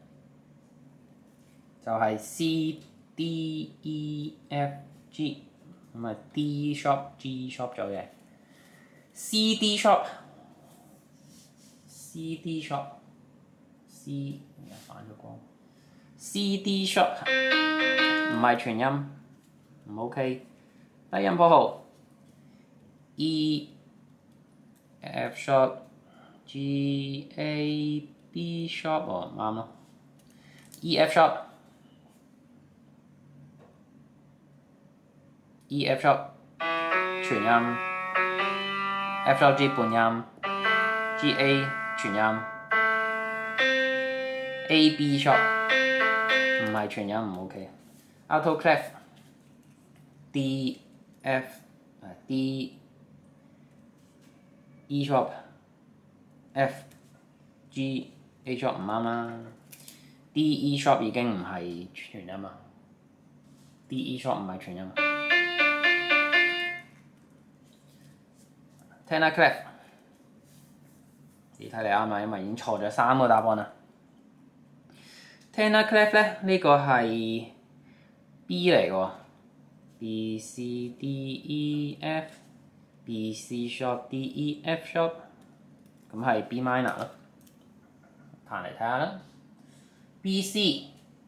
就係 C D E F G， 咁啊 D sharp G sharp 咗嘅 C D sharp C D sharp C 而家反咗光 C D sharp 唔係全音，唔 OK， 低音譜號。E F sharp G A B sharp 哦唔啱咯 E F sharp E F sharp 全音 F sharp G 半音 G A 全音 A B sharp 唔係全音唔 OK Alto clef D F D E sharp F G A sharp 唔啱啦 D E sharp 已經唔係全音啦 D E sharp 唔係全音 Tenor clef 你睇你啱啦，因為已經錯咗三個答案啦。Tenor clef 咧呢個係 B 嚟喎 B C D E F B C sharp D E F sharp 咁係 B minor 咯，彈嚟睇下啦。B C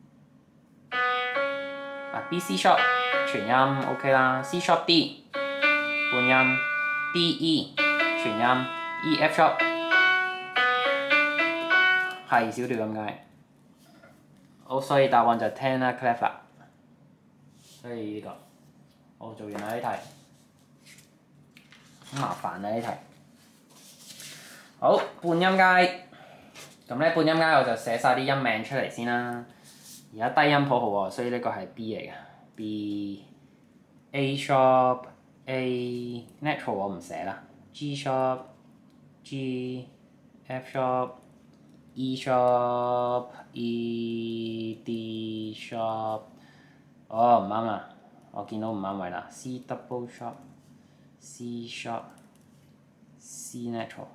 啊 B C sharp 全音 OK 啦 ，C sharp D 半音 ，D E 全音 ，E F sharp 係小調音階。好，所以答案就 tenor clef 啦。所以呢、這個我做完啦呢題。好麻煩啊呢題。好，半音階，咁咧半音階我就寫晒啲音名出嚟先啦。而家低音譜號喎，所以呢個係 B 嚟嘅 ，B A sharp A natural 我唔寫啦 ，G sharp G F sharp E sharp E D sharp， 哦唔啱啊，我見到唔啱位啦 ，C double sharp C sharp C natural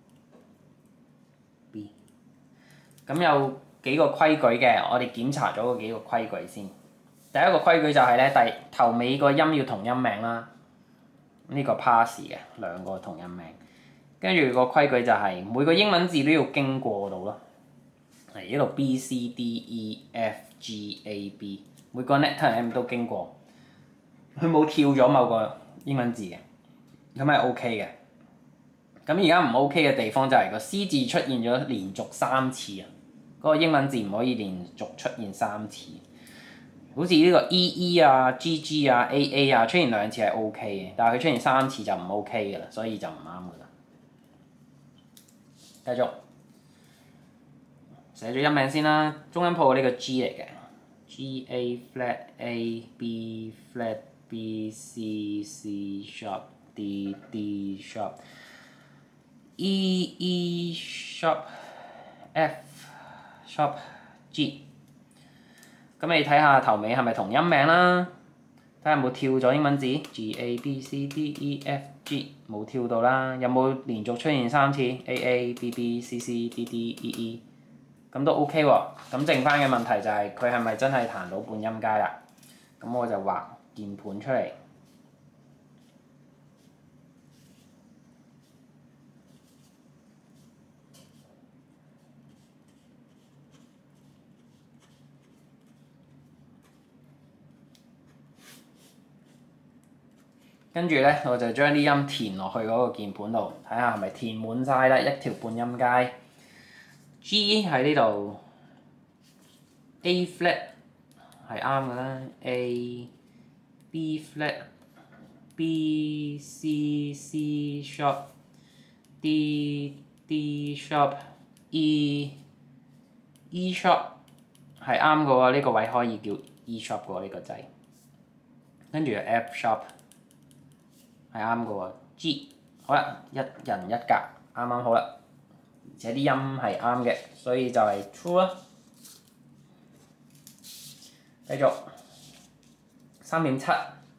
B， 咁有幾個規矩嘅，我哋檢查咗嗰幾個規矩先。第一個規矩就係咧，第頭尾個音要同音名啦，呢、這個 pass 嘅兩個同音名。跟住個規矩就係、是、每個英文字都要經過到咯。嚟呢度 B C D E F G A B， 每個 letter M 都經過，佢冇跳咗某個英文字嘅，咁係 OK 嘅。咁而家唔 OK 嘅地方就係個 C 字出現咗連續三次啊！嗰、那個英文字唔可以連續出現三次，好似呢個 E E 啊、G G 啊、A A 啊出現兩次係 OK 嘅，但係佢出現三次就唔 OK 嘅啦，所以就唔啱噶啦。繼續寫咗音名先啦，中音譜呢個 G 嚟嘅 ，G A flat A B flat B C C sharp D D sharp E E sharp F sharp G。咁你睇下頭尾係咪同音名啦？睇下有冇跳咗英文字 G A B C D E F G 冇跳到啦。有冇連續出現三次 A A B B C C D D E E？ 咁都 OK 喎。咁剩翻嘅問題就係佢係咪真係彈到半音階啦？咁我就畫鍵盤出嚟。 跟住咧我就將啲音填落去嗰個鍵盤度，睇下係咪填滿晒啦，一條半音階。G 喺呢度 ，A flat 係啱㗎啦 ，A B flat B C C sharp D D sharp E E sharp 係啱嘅喎，呢個位可以叫 E sharp 嘅喎，呢個掣。跟住 F sharp 係啱嘅喎 ，G 好啦，一人一格，啱啱好啦，而且啲音係啱嘅，所以就係 true 啦。繼續三點七，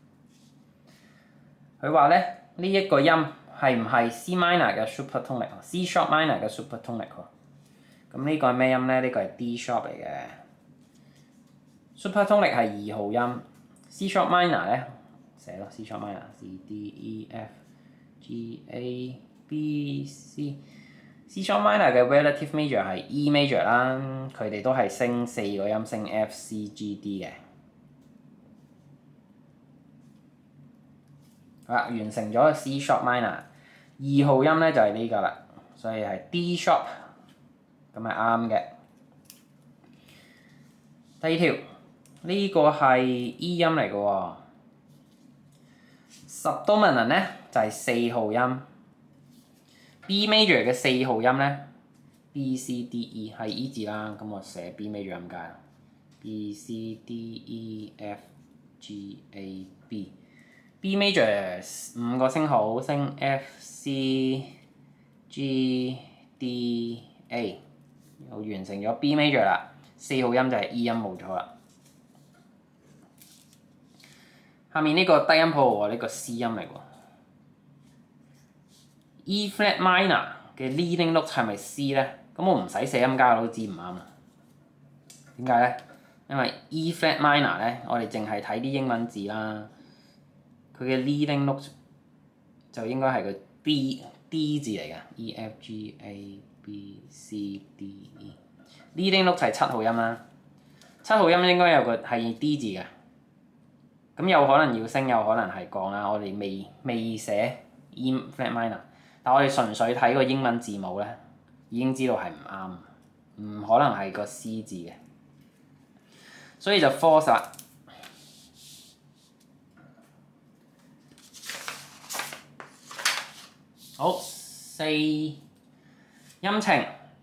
佢話咧呢一個音係唔係 C minor 嘅 supertonic 啊 ？C sharp minor 嘅 supertonic 喎。咁呢個係咩音咧？呢個係 D sharp 嚟嘅。supertonic 係二號音 ，C sharp minor 咧寫咯 ，C sharp minor C D E F G A B C。C sharp minor 嘅 relative major 係 E major 啦，佢哋都係升四個音，升 F C G D 嘅。好啦，完成咗 C sharp minor， 二號音咧就係呢個啦，所以係 D sharp， 咁係啱嘅。第二條呢、這個係 E 音嚟嘅喎 ，subdominant 咧就係、是、四號音 ，B major 嘅四號音咧 ，B C D E 係 E 字啦，咁我寫 B major 音階啦 ，B C D E F G A B。B major 五個升號，升 F C G D A， 又完成咗 B major 啦。四號音就係 E 音冇錯啦。下面呢個低音譜喎，呢、這個 C 音嚟喎。E flat minor 嘅 leading note 係咪 C 咧？咁我唔使寫音階我都知唔啱啦。點解咧？因為 E flat minor 咧，我哋淨係睇啲英文字啦。佢嘅 leading note 就應該係個 D D 字嚟嘅 ，E F G A B C D E。leading note 就係七號音啦，七號音應該有個係 D 字嘅，咁有可能要升，有可能係降啦。我哋未未寫 E flat minor， 但我哋純粹睇個英文字母咧，已經知道係唔啱，唔可能係個 C 字嘅，所以就 false 啦。好，四音程，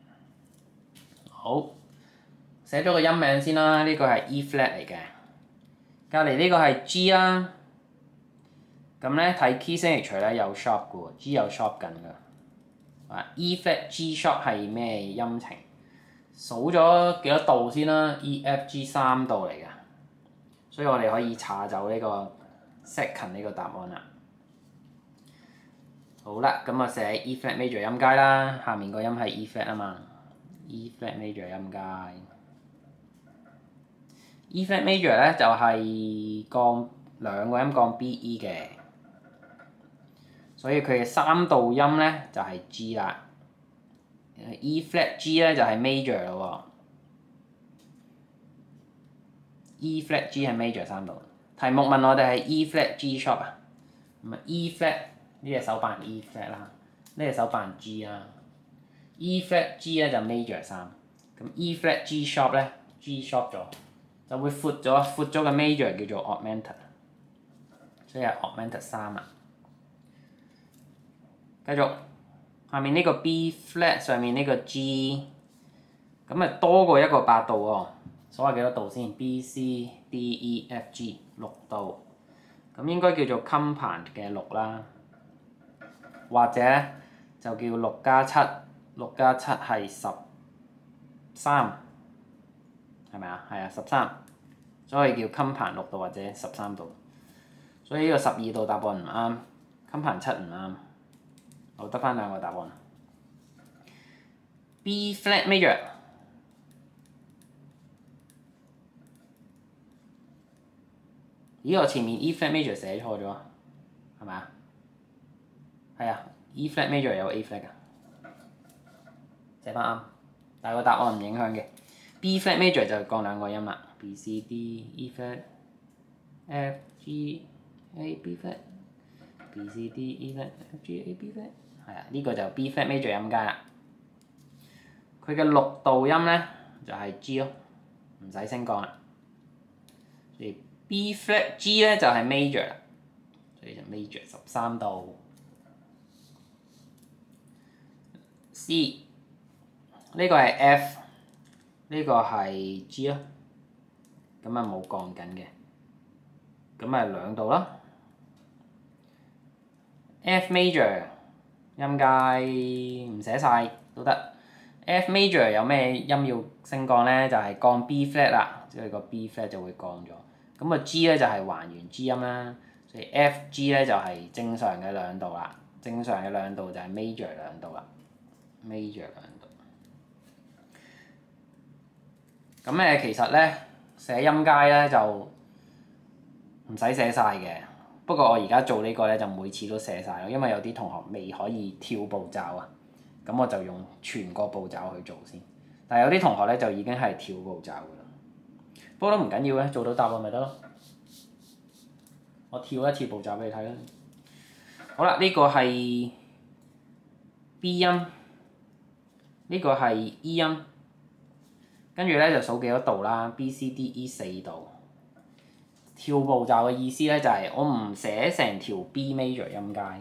好，寫咗個音名先啦。呢個係 E flat 嚟嘅，隔離呢個係 G 啦。咁咧睇 key signature 咧有 sharp 嘅喎 ，G 有 sharp 緊㗎。啊 ，E flat G sharp 係咩音程？數咗幾多度先啦 ？E F G 三度嚟嘅，所以我哋可以查走呢個 second 呢個答案啦。好啦，咁啊寫 E flat major 音階啦，下面個音係 E flat 啊嘛 ，E flat major 音階。E flat major 咧就係降兩個音降 B E 嘅，所以佢嘅三度音咧就係 G 啦。E flat G 咧就係 major 咯喎 ，E flat G 係 major 三度。題目問我哋係 E flat G sharp 啊，咁啊 E flat。呢隻手扮 E flat 啦，呢隻手扮 G 啦。E flat G 咧就 major 三，咁 E flat G sharp 咧 G sharp 咗，就會闊咗，闊咗嘅 major 叫做 augmented， 所以係 augmented 三啊。繼續，下面呢個 B flat 上面呢個 G， 咁咪多過一個八度喎。數下幾多度先 ？B C D E F G 六度，咁應該叫做 compound 嘅六啦。或者就叫六加七，六加七係十三，係咪啊？係啊，十三，所以叫 compound 六度或者十三度。所以呢個十二度答案唔啱 ，compound 七唔啱。我得翻兩個答案。B flat major， 咦？我前面 E flat major 寫錯咗，係咪啊？係啊 ，E flat major 有 A flat 㗎，寫翻啱，但係個答案唔影響嘅。B flat major 就降兩個音啦 ，B C D E flat F G A B flat B C D E flat F G A B flat， 係啊，呢個就 B flat major 音階啦。佢嘅六度音咧就係 G 咯，唔使升降啦。所以 B flat G 咧就係 major 啦，所以就 major 十三度。C 呢個係 F， 呢個係 G 咯，咁啊冇降緊嘅，咁咪兩度啦。F major 音階唔寫晒都得。F major 有咩音要升降咧？就係降 B flat 啦，即係個 B flat 就會降咗。咁個 G 咧就係還原 G 音啦，所以 F G 咧就係正常嘅兩度啦。正常嘅兩度就係 major 兩度啦。major 兩度。咁誒其實咧寫音階咧就唔使寫晒嘅，不過我而家做呢個咧就每次都寫晒咯，因為有啲同學未可以跳步驟啊，咁我就用全個步驟去做先。但係有啲同學咧就已經係跳步驟㗎啦，不過都唔緊要嘅，做到答案咪得咯。我跳一次步驟俾你睇啦。好啦，呢個係 B 音。呢個係 E 音，跟住咧就數幾多度啦 ？B、C、D、E 四度。跳步驟嘅意思咧就係我唔寫成條 B major 音階，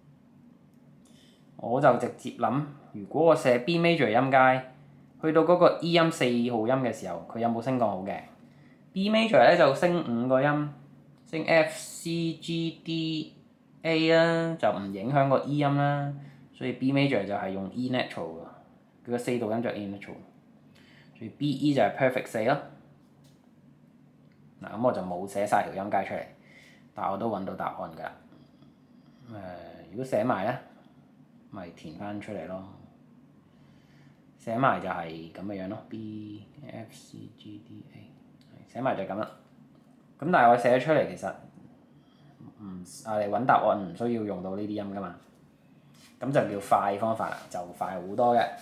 我就直接諗，如果我寫 B major 音階，去到嗰個 E 音四號音嘅時候，佢有冇升降好嘅 ？B major 咧就升五個音，升 F、C、G、D、A 啦，就唔影響個 E 音啦，所以 B major 就係用 E natural 㗎。佢個四度音就 E natural， 所以 B E 就係 perfect 四咯。嗱，咁我就冇寫晒條音階出嚟，但我都揾到答案㗎。誒、呃，如果寫埋咧，咪填翻出嚟咯。寫埋就係咁嘅樣咯 ，B F C G D A， 寫埋就係咁啦。咁但係我寫咗出嚟其實唔啊嚟揾答案唔需要用到呢啲音㗎嘛，咁就叫快方法啦，就快好多嘅。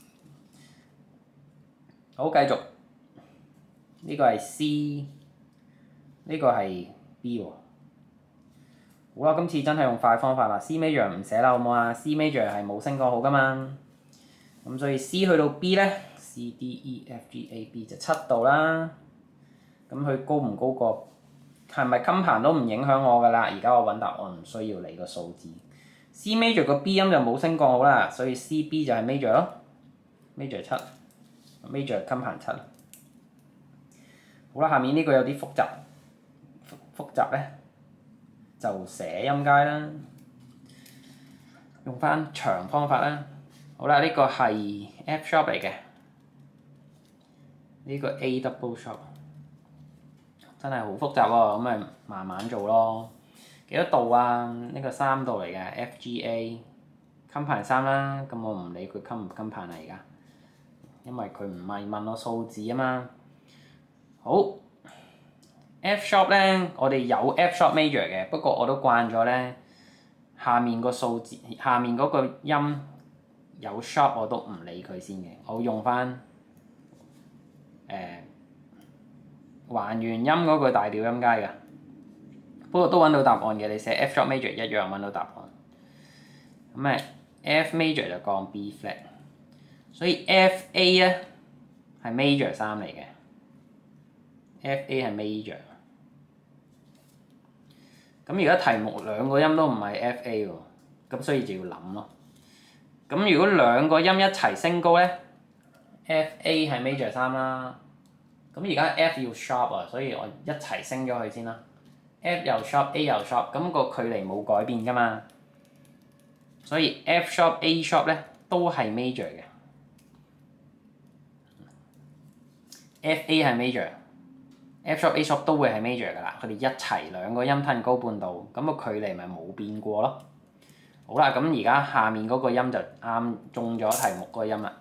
好，繼續。呢個係 C， 呢個係 B 喎。好啦，今次真係用快方法啦。C major 唔寫啦，好唔好啊 ？C major 係冇升降號噶嘛。咁所以 C 去到 B 咧 ，C D E F G A B 就七度啦。咁佢高唔高過？係咪襟棚都唔影響我噶啦？而家我揾答案唔需要理個數字。C major 個 B 音就冇升降號啦，所以 C B 就係 major 咯 ，major 七。major 襟棚七，好啦，下面呢個有啲複雜，複雜咧就寫音階啦，用翻長方法啦。好啦，呢、這個係 F sharp 嚟嘅，呢、這個 A double sharp 真係好複雜喎，咁咪慢慢做咯。幾多度啊？呢、這個三度嚟嘅 F G A， 襟棚三啦，咁我唔理佢襟唔襟棚啦而家。因為佢唔係問我數字啊嘛。好 ，F sharp 咧，我哋有 F sharp major 嘅，不過我都慣咗咧，下面個數字，下面嗰個音有 sharp 我都唔理佢先嘅，我會用翻誒、呃、還原音嗰個大調音階㗎。不過都揾到答案嘅，你寫 F sharp major 一樣揾到答案。咁誒 F major 就降 B flat。所以 F A 咧係 major 三嚟嘅 ，F A 係 major。咁而家題目兩個音都唔係 F A 喎，咁所以就要諗咯。咁如果兩個音一齊升高咧 ，F A 係 major 三啦。咁而家 F 要 sharp 啊，所以我一齊升咗佢先啦。F 又 sharp，A 又 sharp，咁個距離冇改變㗎嘛。所以 F sharp、A sharp 咧都係 major 嘅。F A 係 major，F sharp A sharp 都會係 major 噶啦，佢哋一齊兩個音褪高半度，咁個距離咪冇變過咯。好啦，咁而家下面嗰個音就啱中咗題目個音啦，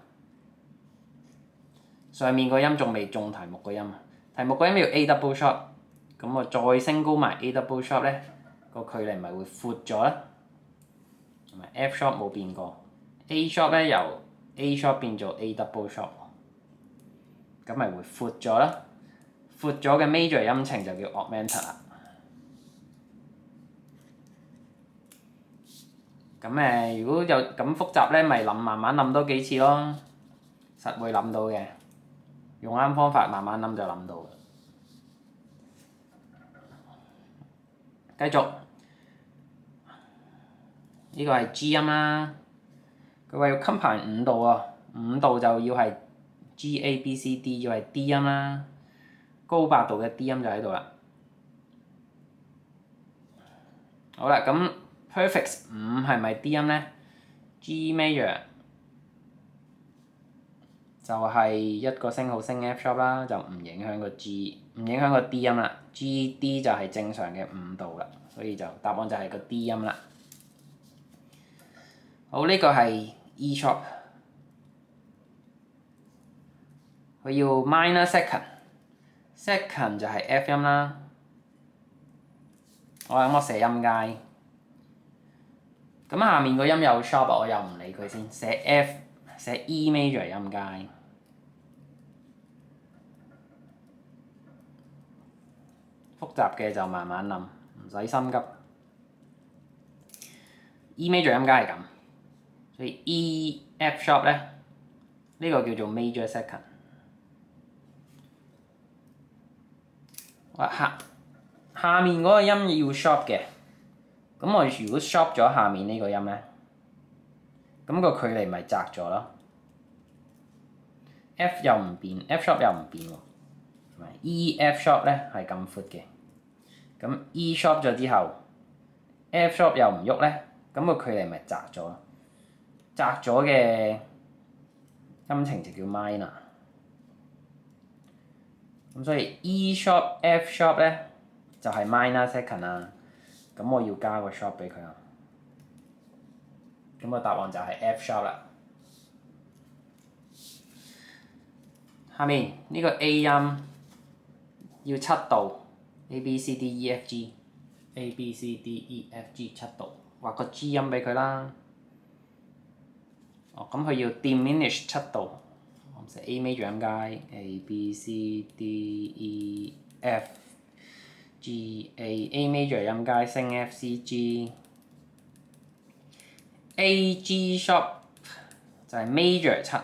上面個音仲未中題目個音，題目個音要 A double sharp，咁我再升高埋 A double sharp 咧，個距離咪會闊咗啦。同埋 F sharp 冇變過 ，A sharp 咧由 A sharp 變做 A double sharp。咁咪會闊咗啦，闊咗嘅 major 音程就叫 augmented 啦。 咁誒，如果有咁複雜咧，咪諗慢慢諗多幾次咯，實會諗到嘅。用啱方法，慢慢諗就諗到嘅。繼續，呢個係 G 音啦。佢話要 combine 五度喎，五度就要係 G A B C D， 要係 D 音啦。高八度嘅 D 音就喺度啦。好啦，咁 perfect 五係咪 D 音咧 ？G major 就係一個升號升 F sharp 啦，就唔影響個 G， 唔影響個 D 音啦。G D 就係正常嘅五度啦，所以就答案就係個 D 音啦。好，呢、這個係 E sharp， 佢要 minor second，second 就係 F 音啦。好啦，咁我寫音階。咁下面個音有 sharp， 我又唔理佢先，寫 F， 寫 E major 音階。複雜嘅就慢慢諗，唔使心急。E major 音階係咁，所以 E F sharp 咧，呢個叫做 major second。下下面嗰個音要 sharp 嘅，咁我如果 sharp 咗下面呢個音咧，咁個距離咪窄咗咯。F 又唔變 ，F sharp 又唔變喎。E F sharp 咧係咁闊嘅，咁 E sharp 咗之後 ，F sharp 又唔喐咧，咁個距離咪窄咗。窄咗嘅音程就叫 minor。咁所以 E sharp F sharp 咧就係 minor second 啦。咁我要加個 sharp 俾佢啊。咁個答案就係 F sharp 啦。下面呢個 A 音要七度 ，A B C D E F G，A B C D E F G 七度，畫個 G 音俾佢啦。哦，咁佢要 diminish 七度，我寫 A major 音階 ，A B C D E F G A A major 音階升 F C G，A G sharp 就係 major 七。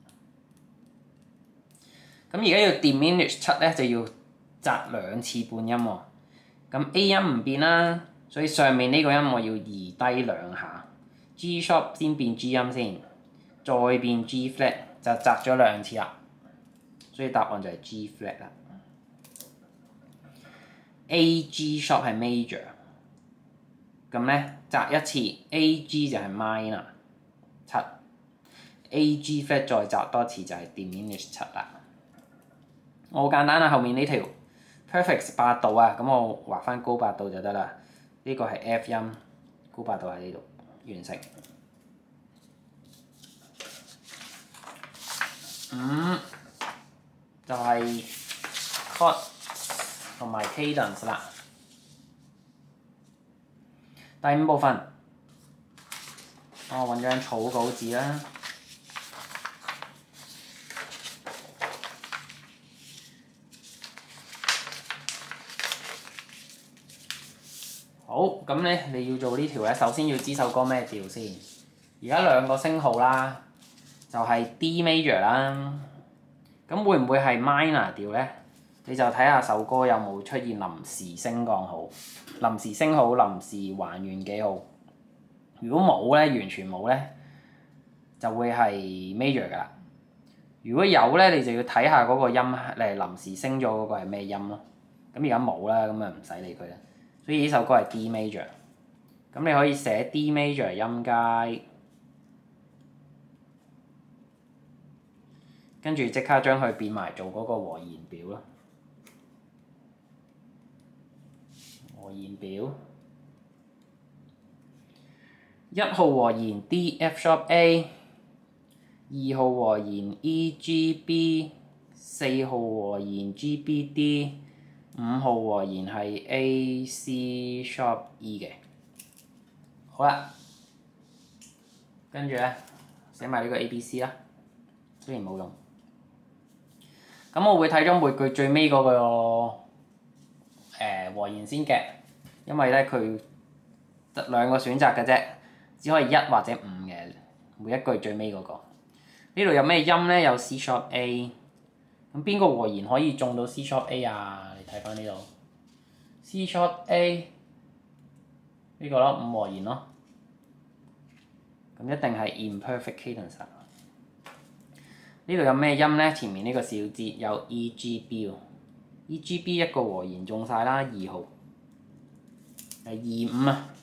咁而家要 diminish 七咧，就要摘兩次半音喎。咁 A 音唔變啦，所以上面呢個音我要移低兩下。G sharp 先變 G 音先，再變 G flat 就摘咗兩次啦。所以答案就係 G flat 啦。A G sharp 係 major， 咁咧摘一次 A G 就係 minor 七，A G flat 再摘多次就係 diminish 七啦。我好簡單啦，後面呢條 perfect 八度啊，咁我畫翻高八度就得啦。呢個係 F 音，高八度喺呢度完成。五就係 chord 同埋 cadence 啦。第五部分，我揾張草稿紙啦。好，咁咧你要做呢條咧，首先要知首歌咩調先。而家兩個升號啦，就係 D major 啦。咁會唔會係 minor 調咧？你就睇下首歌有冇出現臨時升降號、臨時升號、臨時還原記號。如果冇咧，完全冇咧，就會係 major 噶啦。如果有咧，你就要睇下嗰個音嚟臨時升咗嗰個係咩音咯。咁而家冇啦，咁啊唔使理佢啦。所以呢首歌係 D major， 咁你可以寫 D major 音階，跟住即刻將佢變埋做嗰個和弦表咯。和弦表，一號和弦 D F sharp A， 二號和弦 E G B， 四號和弦 G B D， 五號和弦係 A C sharp E 嘅。好啦，跟住咧寫埋呢個 A B C 啦，雖然冇用。咁我會睇咗每句最尾嗰、那個誒、呃、和弦先嘅，因為咧佢得兩個選擇嘅啫。 只可以一或者五嘅，每一句最尾嗰、個。呢度有咩音咧？有 C sharp A。咁邊個和弦可以中到 C sharp A 啊？你睇翻呢度 C sharp A 呢個咯，五和弦咯。咁一定係 imperfect cadence。呢度有咩音咧？前面呢個小節有 E G B 喎 ，E G B 一個和弦中晒啦，二號係二五啊。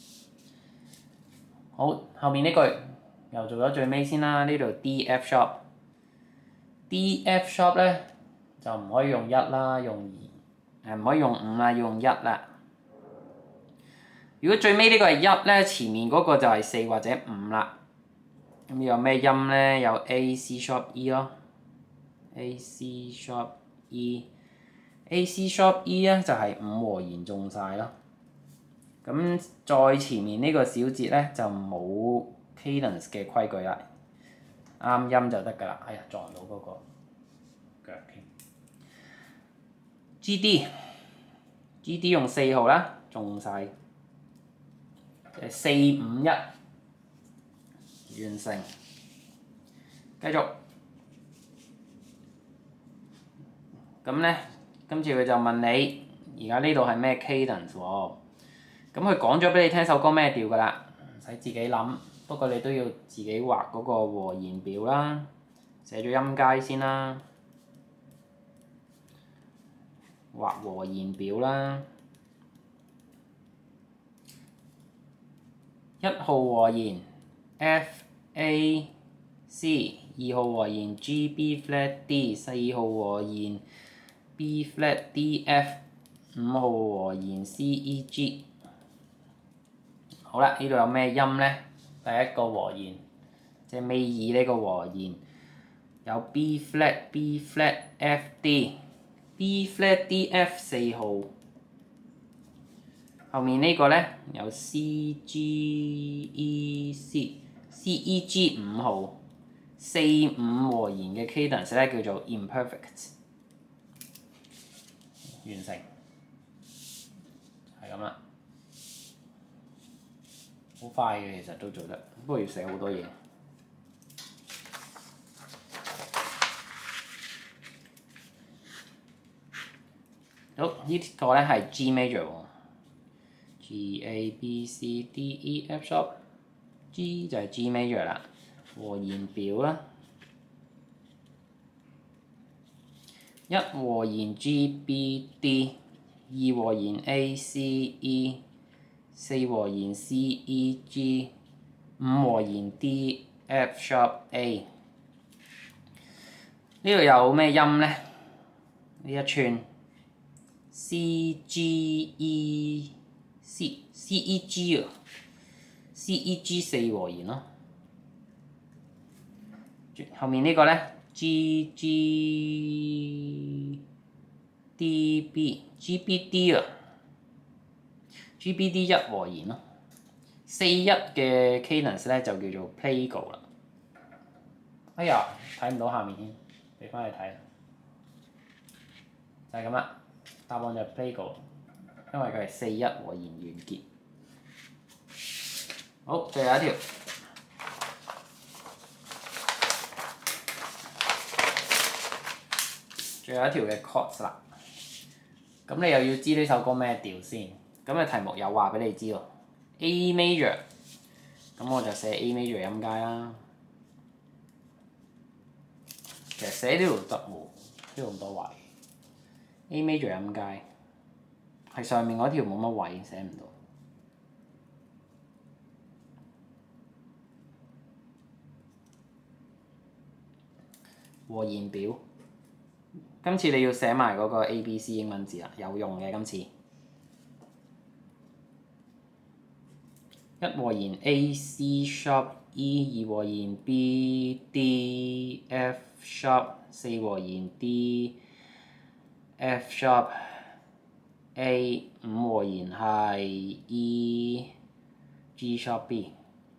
好，後面呢句又做咗最尾先啦。呢度 D F sharp，D F sharp 咧就唔可以用一啦，用二，誒唔可以用五啦，要用一啦。如果最尾呢個係一咧，前面嗰個就係四或者五啦。咁有咩音咧？有 A C sharp E 咯 ，A C sharp E，A C sharp E 咧就係五和弦中晒咯。咁再前面呢個小節咧就冇 cadence 嘅規矩啦，啱音就得㗎啦。哎呀，撞到嗰個腳添。G D，G D 用四號啦，中晒。誒四五一完成，繼續。咁咧，今次佢就問你，而家呢度係咩 cadence 喎？咁佢講咗俾你聽首歌咩調㗎啦，唔使自己諗。不過你都要自己畫嗰個和弦表啦，寫咗音階先啦，畫和弦表啦。一號和弦 F A C， 二號和弦 G B flat D， 四號和弦 B flat D F， 五號和弦 C E G。好啦，呢度有咩音咧？第一個和弦，即係尾二呢個和弦，有 B flat B flat F D，B flat D F 四號。後面呢個咧有 C G E C，C E G 五號，四五和弦嘅 cadence 咧叫做 imperfect。完成，係咁啦。好快嘅其實都做得，不過要寫好多嘢。好，呢個咧係 G major 喎 ，G A B C D E F sharp，G 就係 G major 啦。和弦表啦，一和弦 G B D， 二和弦 A C E， 四和弦 C E G， 五和弦 D F sharp A。呢度有咩音咧？呢一串 C G E C C E G 啊 ，C E G 四和弦咯。後面呢個咧 G G D B G B D 啊 ，G B D 一和弦咯。四一嘅 cadence 咧就叫做 plagal 啦。哎呀，睇唔到下面添，俾翻你睇，就係咁啦。答案就係 plagal， 因為佢係四一和弦完結。好，最後一條。最後一條嘅 chords 啦，咁你又要知呢首歌咩調先？咁嘅題目有話俾你知喎 ，A major， 咁我就寫 A major 音階啦。其實寫呢度得喎，呢度咁多位 A major 音階，係上面嗰條冇乜位寫唔到。和弦表。今次你要寫埋嗰個 A B C 英文字啦，有用嘅今次。一和弦 A C sharp E， 二和弦 B D F sharp， 四和弦 D F sharp A， 五和弦係 E G sharp B。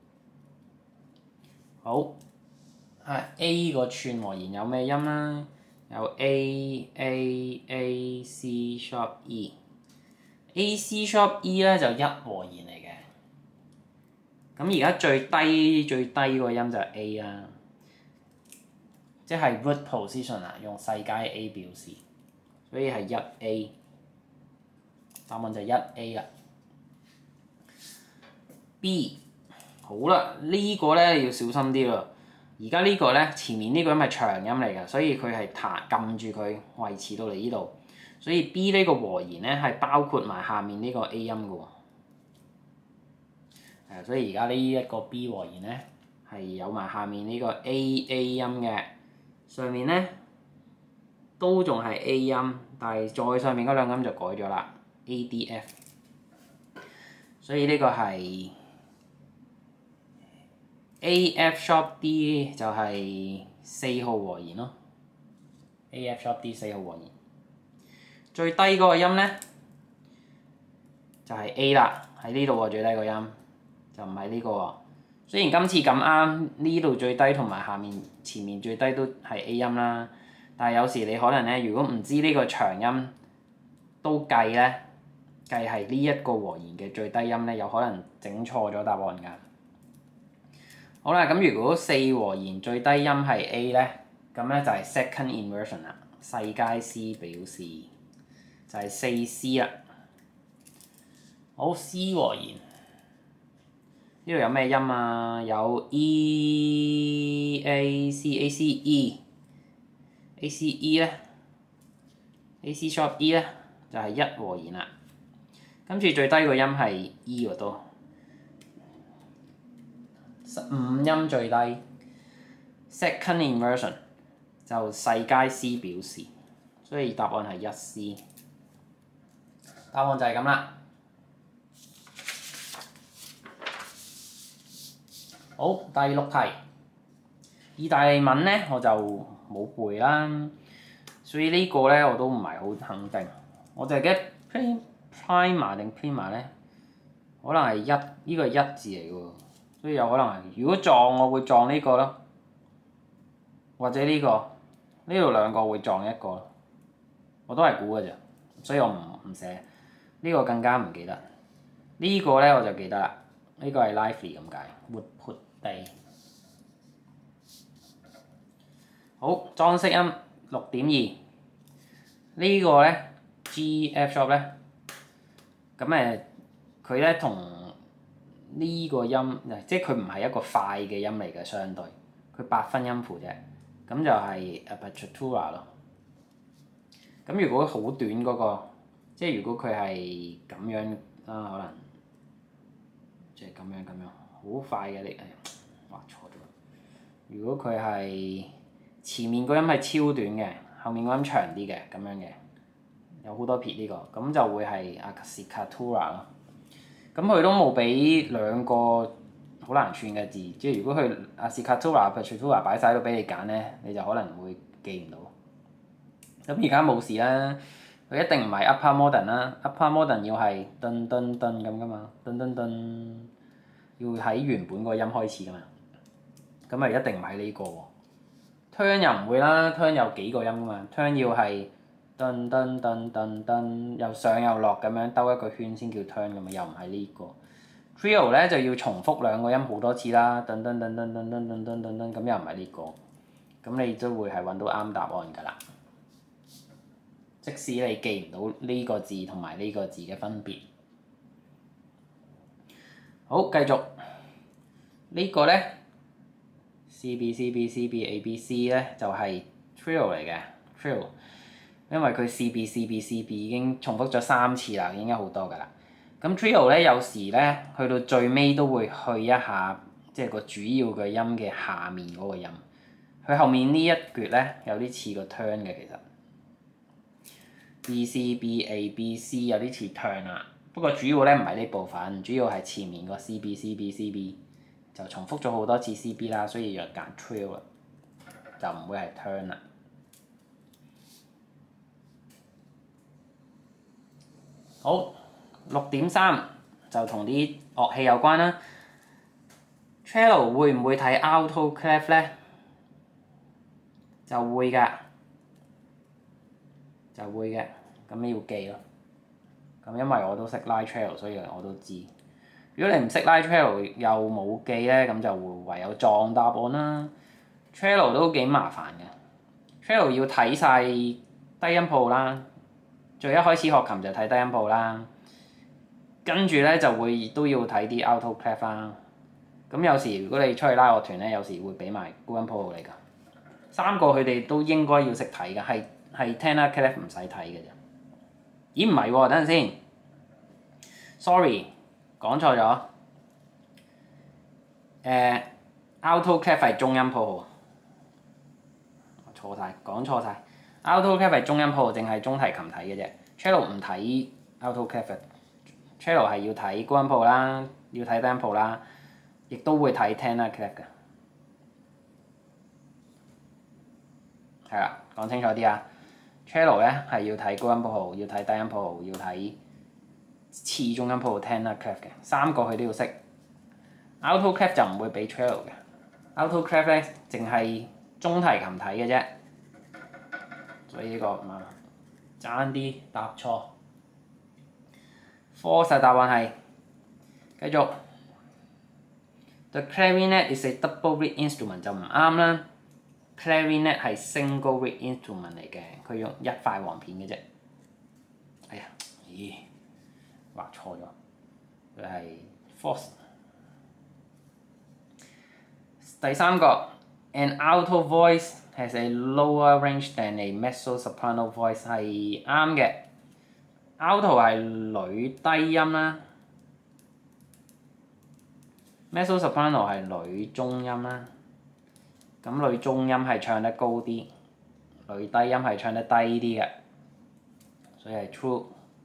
好，啊 A 個串和弦有咩音啦？有 A A A C sharp E，A C sharp E 咧就一和弦嚟嘅。 咁而家最低最低嗰個音就係 A 啦，即係 root position 啊，用細階 A 表示，所以係一 A。答案就係一 A 啦。B 好啦，呢、呢個咧你要小心啲咯。而家呢個咧前面呢個音係長音嚟㗎，所以佢係彈撳住佢維持到嚟呢度。所以 B 呢個和弦咧係包括埋下面呢個 A 音㗎喎。係，所以而家呢一個 B 和弦咧係有埋下面呢個 A A 音嘅，上面咧都仲係 A 音，但係再上面嗰兩音就改咗啦 ，A D F。所以呢個係 A F sharp D 就係四號和弦咯 ，A F sharp D 四號和弦。最低嗰個音咧就係 A 啦，喺呢度喎最低個音，就唔係呢個喎。雖然今次咁啱呢度最低同埋下面前面最低都係 A 音啦，但係有時你可能咧，如果唔知呢個長音都計咧，計係呢一個和弦嘅最低音咧，有可能整錯咗答案㗎。好啦，咁如果四和弦最低音係 A 咧，咁咧就係 second inversion 啦，細階 C 表示就係四 C 啦。好 C 和弦呢度有咩音啊？有 E A C A C E A C E 咧 A C sharp E 咧就係一和弦啦。跟住最低個音係 E 喎都。五音最低 second inversion 就細階 C 表示，所以答案係一 C。答案就係咁啦。好，第六題，意大利文咧我就冇背啦，所以呢個咧我都唔係好肯定。我就係記得 prima 定 prima 咧，可能係一，呢個係一字嚟嘅喎。所以有可能係，如果撞我會撞呢個咯，或者呢個，呢度兩個會撞一個咯，我都係估嘅啫，所以我唔唔寫。呢個更加唔記得，呢個咧我就記得啦，呢個係 lively 咁解，活潑地。好，裝飾音六點二，呢個咧 G F sharp 咧，咁誒佢咧同呢個音，即係佢唔係一個快嘅音嚟嘅，相對佢八分音符啫，咁就係 appoggiatura 咯。咁如果好短嗰個，即係如果佢係咁樣啦，可能即係咁樣咁樣，好快嘅你，哎呀，畫錯咗。如果佢係前面個音係超短嘅，後面個音長啲嘅，咁樣嘅，有好多撇呢個，咁就會係 accicatura 咯。咁佢都冇俾兩個好難串嘅字，即係如果佢 accicatura、appoggiatura 擺晒都俾你揀咧，你就可能會記唔到。咁而家冇事啦，佢一定唔係 upper modern 啦 ，upper modern 要係噔噔噔咁噶嘛，噔噔噔，要喺原本個音開始噶嘛。咁啊一定唔係呢個喎 ，turn 又唔會啦 ，turn 有幾個音噶嘛 ，turn 要係噔噔噔噔噔，又上又落咁樣兜一個圈先叫 turn 咁嘛，又唔係呢個。trio 咧就要重複兩個音好多次啦，噔噔噔噔噔噔噔噔噔噔，咁又唔係呢個。咁你都會係揾到啱答案㗎啦。即使你記唔到呢個字同埋呢個字嘅分別。好，繼續。呢個咧 C B C B C B A B C 咧就係 trio 嚟嘅 trio，因為佢 C B C B C B 已經重複咗三次啦，應該好多㗎啦。咁 trio 咧有時咧去到最尾都會去一下，即係個主要嘅音嘅下面嗰個音。佢後面呢一橛咧有啲似個 turn 嘅其實。B C B A B C 有啲似 turn 啦，不過主要咧唔係呢部分，主要係前面個 C B C B C B 就重複咗好多次 C B 啦，所以就揀 trio 啦，就唔會係 turn 啦。好，六點三就同啲樂器有關啦。cello 會唔會睇 alto clef 咧？就會㗎。就會嘅，咁你要記咯。咁因為我都識拉 cello，所以我都知。 如果你唔識拉 Trello 又冇記咧，咁就會唯有撞答案啦。Trello 都幾麻煩嘅 ，Trello 要睇晒低音譜啦。最一開始學琴就睇低音譜啦，跟住咧就會都要睇啲 AutoClef 啦。咁有時如果你出去拉樂團咧，有時會俾埋高音譜嚟㗎。三個佢哋都應該要識睇㗎，係係 Tenor Clef 唔使睇嘅啫。咦唔係喎，等陣先 ，sorry 講錯咗。誒 AutoClef 係中音譜，錯晒，講錯晒。AutoClef 係中音譜，淨係中提琴睇嘅啫。Trello 唔睇 AutoClef 嘅 ，Trello 係要睇高音譜啦，要睇低音譜啦，亦都會睇 Tenor Clef 嘅。係啦，講清楚啲啊 ！Trello 咧係要睇高音譜，要睇低音譜，要睇次中音譜 Tenor Clef 嘅，三個佢都要識。AutoClef 就唔會俾 Trello 嘅 ，AutoClef 咧淨係中提琴睇嘅啫。所以呢、這個唔啱，爭啲答錯。科實答案係繼續。The clarinet is a double reed instrument 就唔啱啦。Clarinet 係 single reed instrument 嚟嘅，佢用一塊簧片嘅啫。哎呀，咦，畫錯咗，佢係 false。第三個 ，an alto voice has a lower range than a mezzo-soprano voice 係啱嘅。alto 係女低音啦 ，mezzo-soprano 係女中音啦。咁女中音係唱得高啲，女低音係唱得低啲嘅，所以係 true。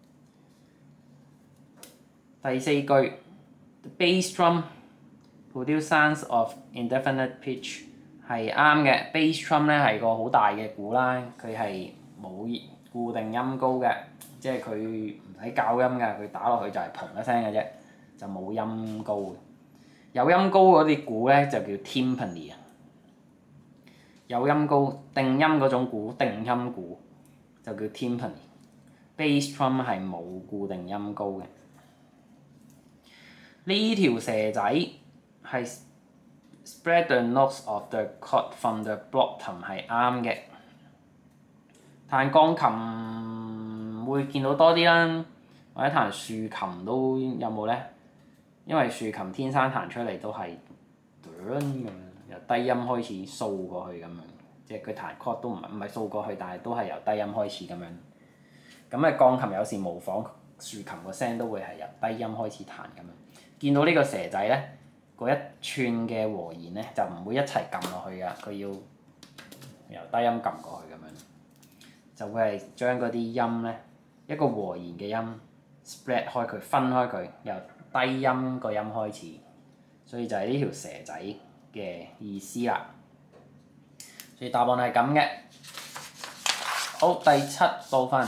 第四句 ，the bass drum produce sounds of indefinite pitch 係啱嘅。bass drum 咧係個好大嘅鼓啦，佢係冇固定音高嘅，即係佢唔使校音㗎，佢打落去就係嘭一聲嘅啫，就冇音高嘅。有音高嗰啲鼓咧就叫 timpani 啊。有音高定音嗰種鼓，定音鼓就叫 timpani。bass drum 係冇固定音高嘅。呢條蛇仔係 spread the notes of the chord from the bottom 係啱嘅。彈鋼琴會見到多啲啦，或者彈豎琴都有冇咧？因為豎琴天生彈出嚟都係咁樣。由低音開始掃過去咁樣，即係佢彈 chord 都唔係唔係掃過去，但係都係由低音開始咁樣。咁啊，鋼琴有時模仿豎琴個聲都會係由低音開始彈咁樣。見到呢個蛇仔咧，嗰一串嘅和弦咧就唔會一齊撳落去㗎，佢要由低音撳過去咁樣，就會係將嗰啲音咧一個和弦嘅音 spread 開佢，分開佢，由低音個音開始，所以就係呢條蛇仔嘅意思啦，所以答案係咁嘅。好，第七部分，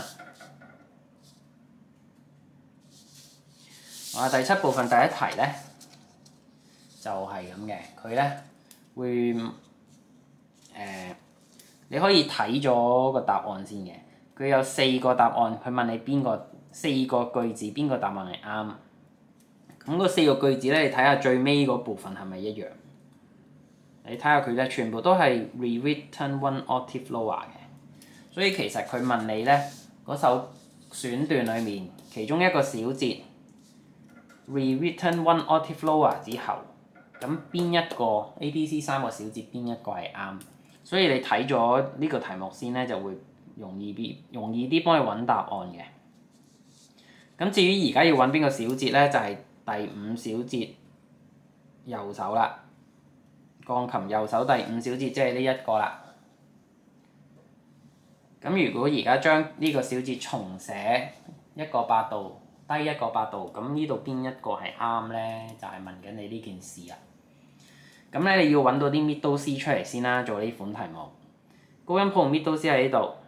啊第七部分第一題咧就係咁嘅，佢咧會誒、呃、你可以睇咗個答案先嘅，佢有四個答案，佢問你邊個四個句子邊個答案係啱，咁嗰四個句子咧你睇下最尾嗰部分係咪一樣？你睇下佢咧，全部都係 rewritten one octave lower 嘅，所以其實佢問你咧嗰首選段裡面其中一個小節 rewritten one octave lower 之後，咁邊一個 A、B、C 三個小節邊一個係啱？所以你睇咗呢個題目先咧，就會容易啲，容易啲幫你揾答案嘅。咁至於而家要揾邊個小節咧，就係、是、第五小節右手啦。鋼琴右手第五小節即係呢一個啦。咁如果而家將呢個小節重寫一個八度，低一個八度，咁呢度邊一個係啱咧？就係、是、問緊你呢件事啊。咁咧你要揾到啲 middle C 出嚟先啦，做呢款題目。高音譜 middle C 喺呢度。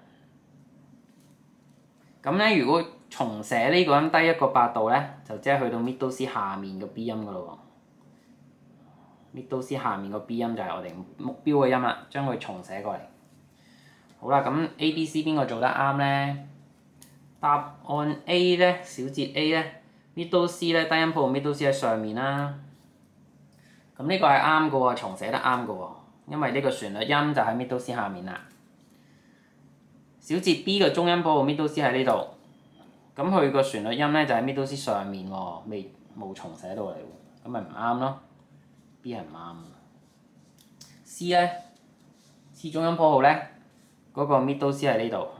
咁咧如果重寫呢個音低一個八度咧，就即係去到 middle C 下面個 B 音噶咯喎。middle C 下面個 B 音就係我哋目標嘅音啦，將佢重寫過嚟。好啦，咁 A、B、C 邊個做得啱咧？答案 A 咧，小節 A 咧， middle C 咧，低音部 middle C 喺上面啦。咁呢個係啱嘅喎，重寫得啱嘅喎，因為呢個旋律音就喺 middle C 下面啦。小節 B 嘅中音部 middle C 喺呢度，咁佢個旋律音咧就喺 middle C 上面喎，未冇重寫到嚟喎，咁咪唔啱咯。B 係唔啱。C 咧 ，C 中音譜號咧，嗰、那個 middle C 喺呢度，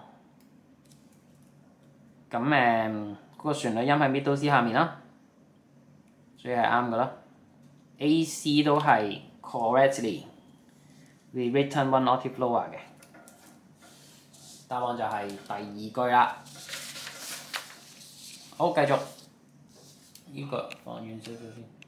咁誒嗰個旋律音喺 middle C 下面啦，所以係啱嘅咯。A、C 都係 correctly rewritten one octave lower 嘅。答案就係第二句啦。好，繼續。呢、這個放遠少少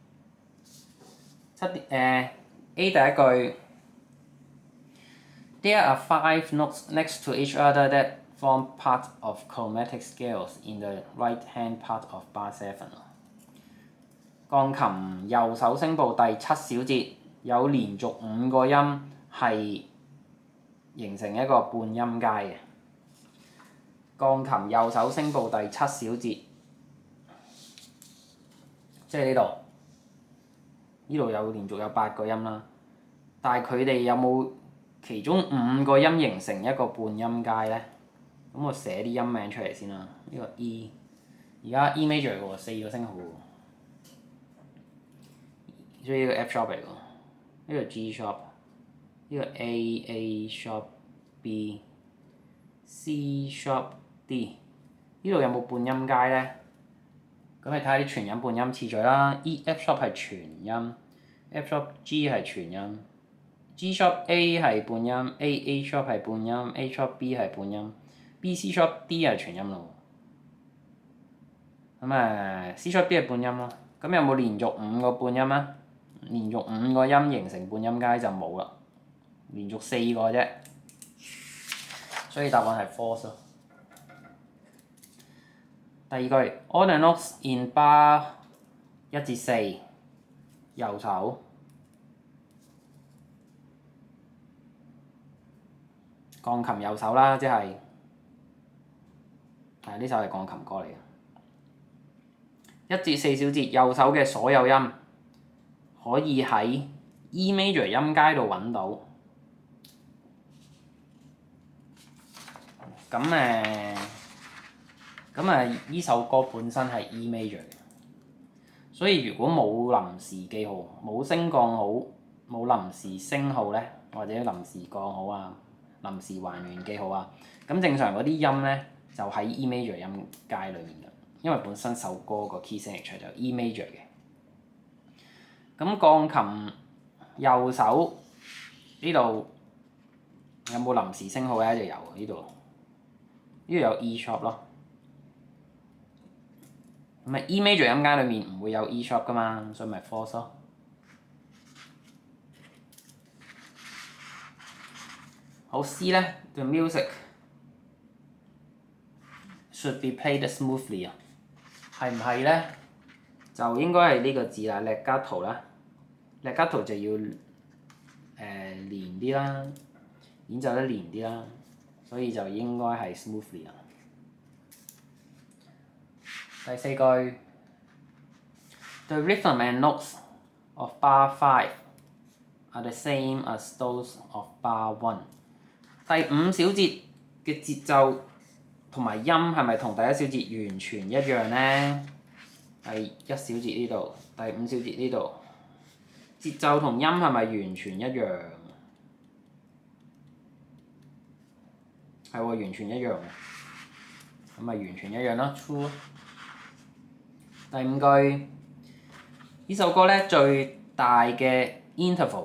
先。七誒、呃、A 第一句 ，There are five notes next to each other that form part of chromatic scales in the right-hand part of bar seven。鋼琴右手聲部第七小節有連續五個音係形成一個半音階嘅。鋼琴右手聲部第七小節，即係呢度，呢度有連續有八個音啦。但係佢哋有冇其中五個音形成一個半音階咧？咁我寫啲音名出嚟先啦。呢個 E， 而家 E major 嘅喎，四個聲號喎。所以呢個 F sharp 嚟喎，呢個 G sharp， 呢個 A A sharp B C sharp D， 呢度有冇半音階咧？咁你睇下啲全音半音次序啦。E F sharp 係全音 ，F sharp G 係全音 ，G sharp A 係半音 ，A A sharp 係半音 ，A sharp B 係半音 ，B C sharp D 係全音咯。咁誒 C sharp D 係半音咯。咁有冇連續五個半音啊？連續五個音形成半音階就冇啦，連續四個啫。所以答案係 false 咯。第二句 ，All the notes in bar 一至四，右手。鋼琴右手啦，即係係呢首係鋼琴歌嚟嘅。一至四小節右手嘅所有音可以喺 E major 音階度揾到。咁誒，咁誒呢首歌本身係 E major 嘅，所以如果冇臨時記號、冇升降號、冇臨時升號咧，或者臨時降號啊、臨時還原記號啊，咁正常嗰啲音咧就喺 E major 音階裏面嘅，因為本身首歌個 key signature 就 E major 嘅。咁鋼琴右手呢度有冇臨時升號咧？就有呢度，呢度有 E sharp 咯。咁啊 E major 音階裏面唔會有 E sharp 噶嘛，所以咪 false 咯。好 C 咧 ，the music should be played smoothly 啊，係唔係咧？就應該係呢個字啦 ，legato 啦 ，legato 就要誒、呃、連啲啦，演奏得連啲啦，所以就應該係 smoothly 啊。第四句 ，the rhythm and notes of bar five are the same as those of bar one。第五小節嘅節奏同埋音係咪同第一小節完全一樣咧？第一小節呢度，第五小節呢度，節奏同音係咪完全一樣？係喎，完全一樣。咁咪完全一樣咯 ，true。第五句，呢首歌咧最大嘅 interval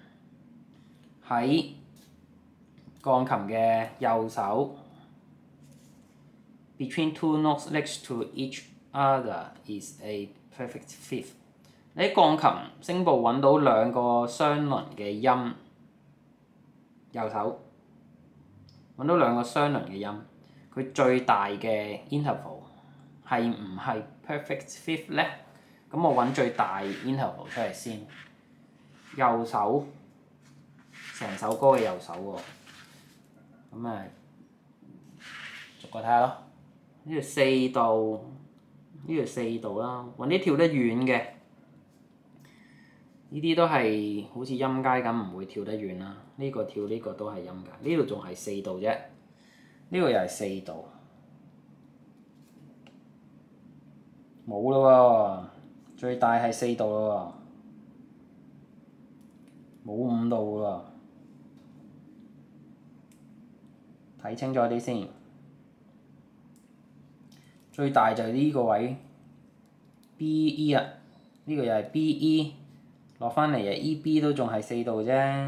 喺鋼琴嘅右手 ，between two notes next to each other is a perfect fifth。你喺鋼琴聲部揾到兩個相鄰嘅音，右手揾到兩個相鄰嘅音，佢最大嘅 interval 係唔係 perfect fifth 咧？咁我揾最大 interval 出嚟先，右手成首歌嘅右手喎。咁誒，逐個睇下咯。呢度四度呢條四度啦，揾啲跳得遠嘅。呢啲都係好似音階咁，唔會跳得遠啦。呢個跳呢個都係音階，呢度仲係四度啫。呢個又係四度，冇啦喎，最大係四度啦喎，冇五度喎。睇清楚啲先，最大就係呢個位 B E 啊，呢個又係 B E。落翻嚟啊 ！E B 都仲係四度啫，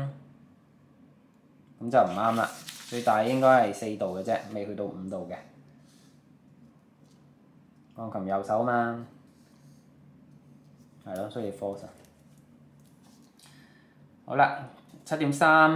咁就唔啱啦。最大應該係四度嘅啫，未去到五度嘅。鋼琴右手嘛，係咯，所以 four。好啦，七點三，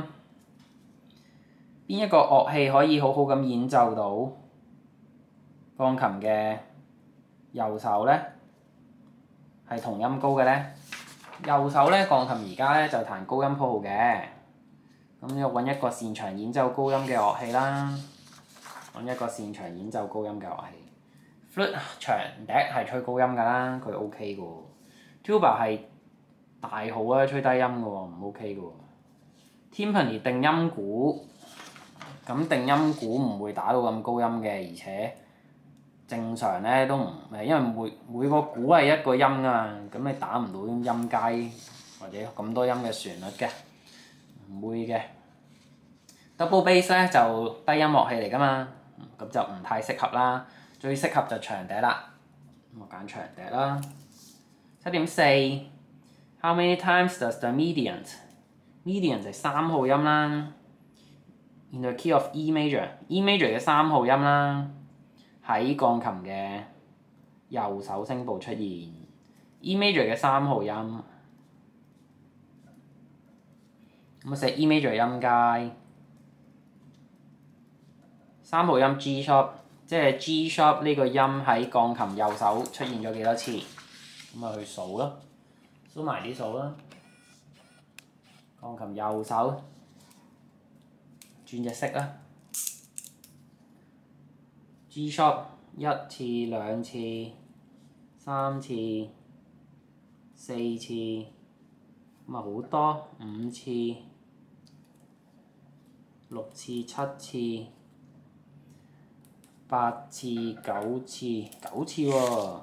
邊一個樂器可以好好咁演奏到鋼琴嘅右手咧？係同音高嘅咧？右手咧，鋼琴而家咧就彈高音譜號嘅，咁要揾一個擅長演奏高音嘅樂器啦，揾一個擅長演奏高音嘅樂器。Flute 長笛係吹高音㗎啦，佢 OK 嘅喎。Tuba 係大號啊，吹低音嘅喎，唔 OK 嘅喎。Timpani 定音鼓，咁定音鼓唔會打到咁高音嘅，而且正常咧都唔誒，因為每每個鼓係一個音啊，咁你打唔到音階或者咁多音嘅旋律嘅，唔會嘅。Double bass 咧就低音樂器嚟㗎嘛，咁就唔太適合啦。最適合就長笛啦，咁我揀長笛啦。七點四 ，How many times does the median？median 就係三號音啦。In the key of E major，E major 嘅三號音啦。喺鋼琴嘅右手聲部出現 ，E major 嘅三號音，咁啊寫 E major 音階，三號音 G sharp， 即係 G sharp 呢個音喺鋼琴右手出現咗幾多次，咁啊去數咯，數埋啲數啦。鋼琴右手轉隻色啦。G sharp 一次、兩次、三次、四次，咁啊好多，五次、六次、七次、八次、九次，九次喎，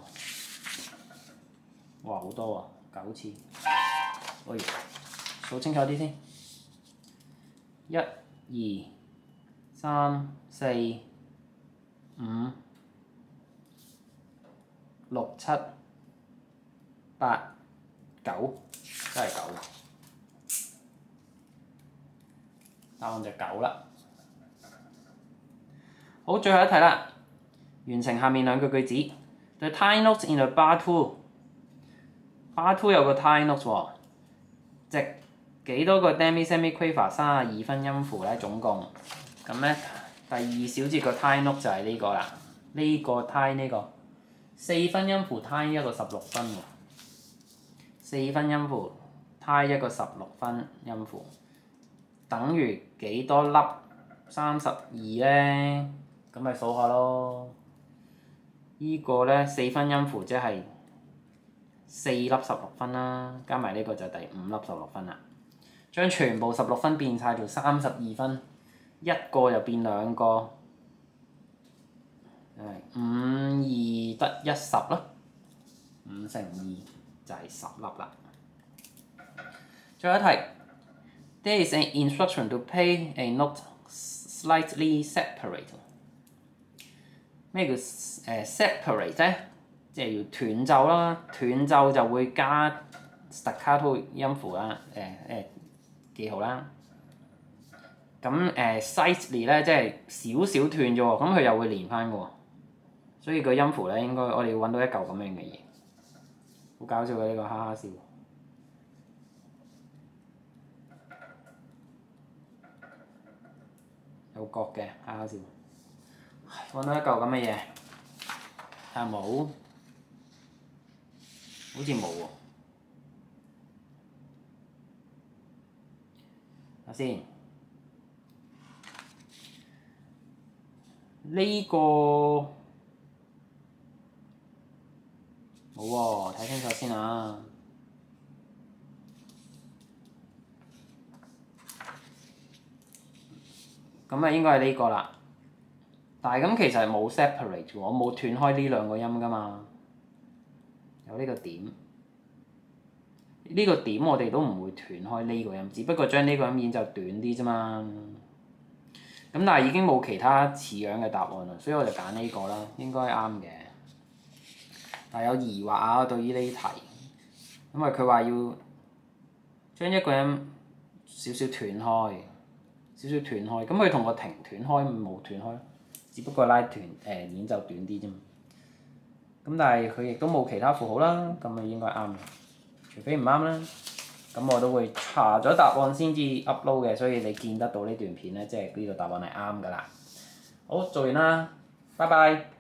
哇好多喎，九次，喂，數清楚啲先，一、二、三、四。五、六、七、八、九，真係九喎。答案就九啦。好，最後一題啦，完成下面兩句句子。The time notes in the bar two，bar two 有個 time notes 喎，值幾多個 demi-semi-quaver 三十二分音符咧？總共咁咧。第二小節個 time note 就係呢個啦，呢、這個 time 呢、這個四分音符 time 一個十六分喎，四分音符 time 一個十六分音符，等於幾多粒三十二咧？咁咪數下咯。依、這個咧四分音符即係四粒十六分啦，加埋呢個就第五粒十六分啦。將全部十六分變晒做三十二分。一個又變兩個，五二得一十咯，五乘二就係十粒啦。最後一題 ，There is an instruction to play a note slightly separate。咩叫誒、呃、separate 咧？即係要斷奏啦，斷奏就會加 staccato 音符啦，誒、呃、誒、呃、記號啦。咁誒 slightly 咧，即係少少斷咗喎，咁佢又會連翻嘅喎，所以個音符咧應該我哋要揾到一嚿咁樣嘅嘢，好搞笑嘅呢個哈哈笑，有角嘅哈哈笑，揾到一嚿咁嘅嘢，睇下冇，好似冇喎，睇下先。呢、這個冇喎，睇清楚先啊！咁啊，應該係呢個啦。但係咁其實冇 separate 喎，我冇斷開呢兩個音噶嘛。有呢個點，呢個點我哋都唔會斷開呢個音，只不過將呢個音演奏短啲啫嘛。咁但係已經冇其他似樣嘅答案啦，所以我就揀呢個啦，應該啱嘅。但係有疑惑啊，對於呢題，因為佢話要將一個音少少斷開，少少斷開，咁佢同個停斷開冇斷開，只不過拉斷誒、呃、演奏短啲啫嘛。咁但係佢亦都冇其他符號啦，咁啊應該啱嘅，除非唔啱啦。咁我都會查咗答案先至 upload 嘅，所以你見得到呢段片咧，即係呢個答案係啱㗎啦。好，做完啦，拜拜。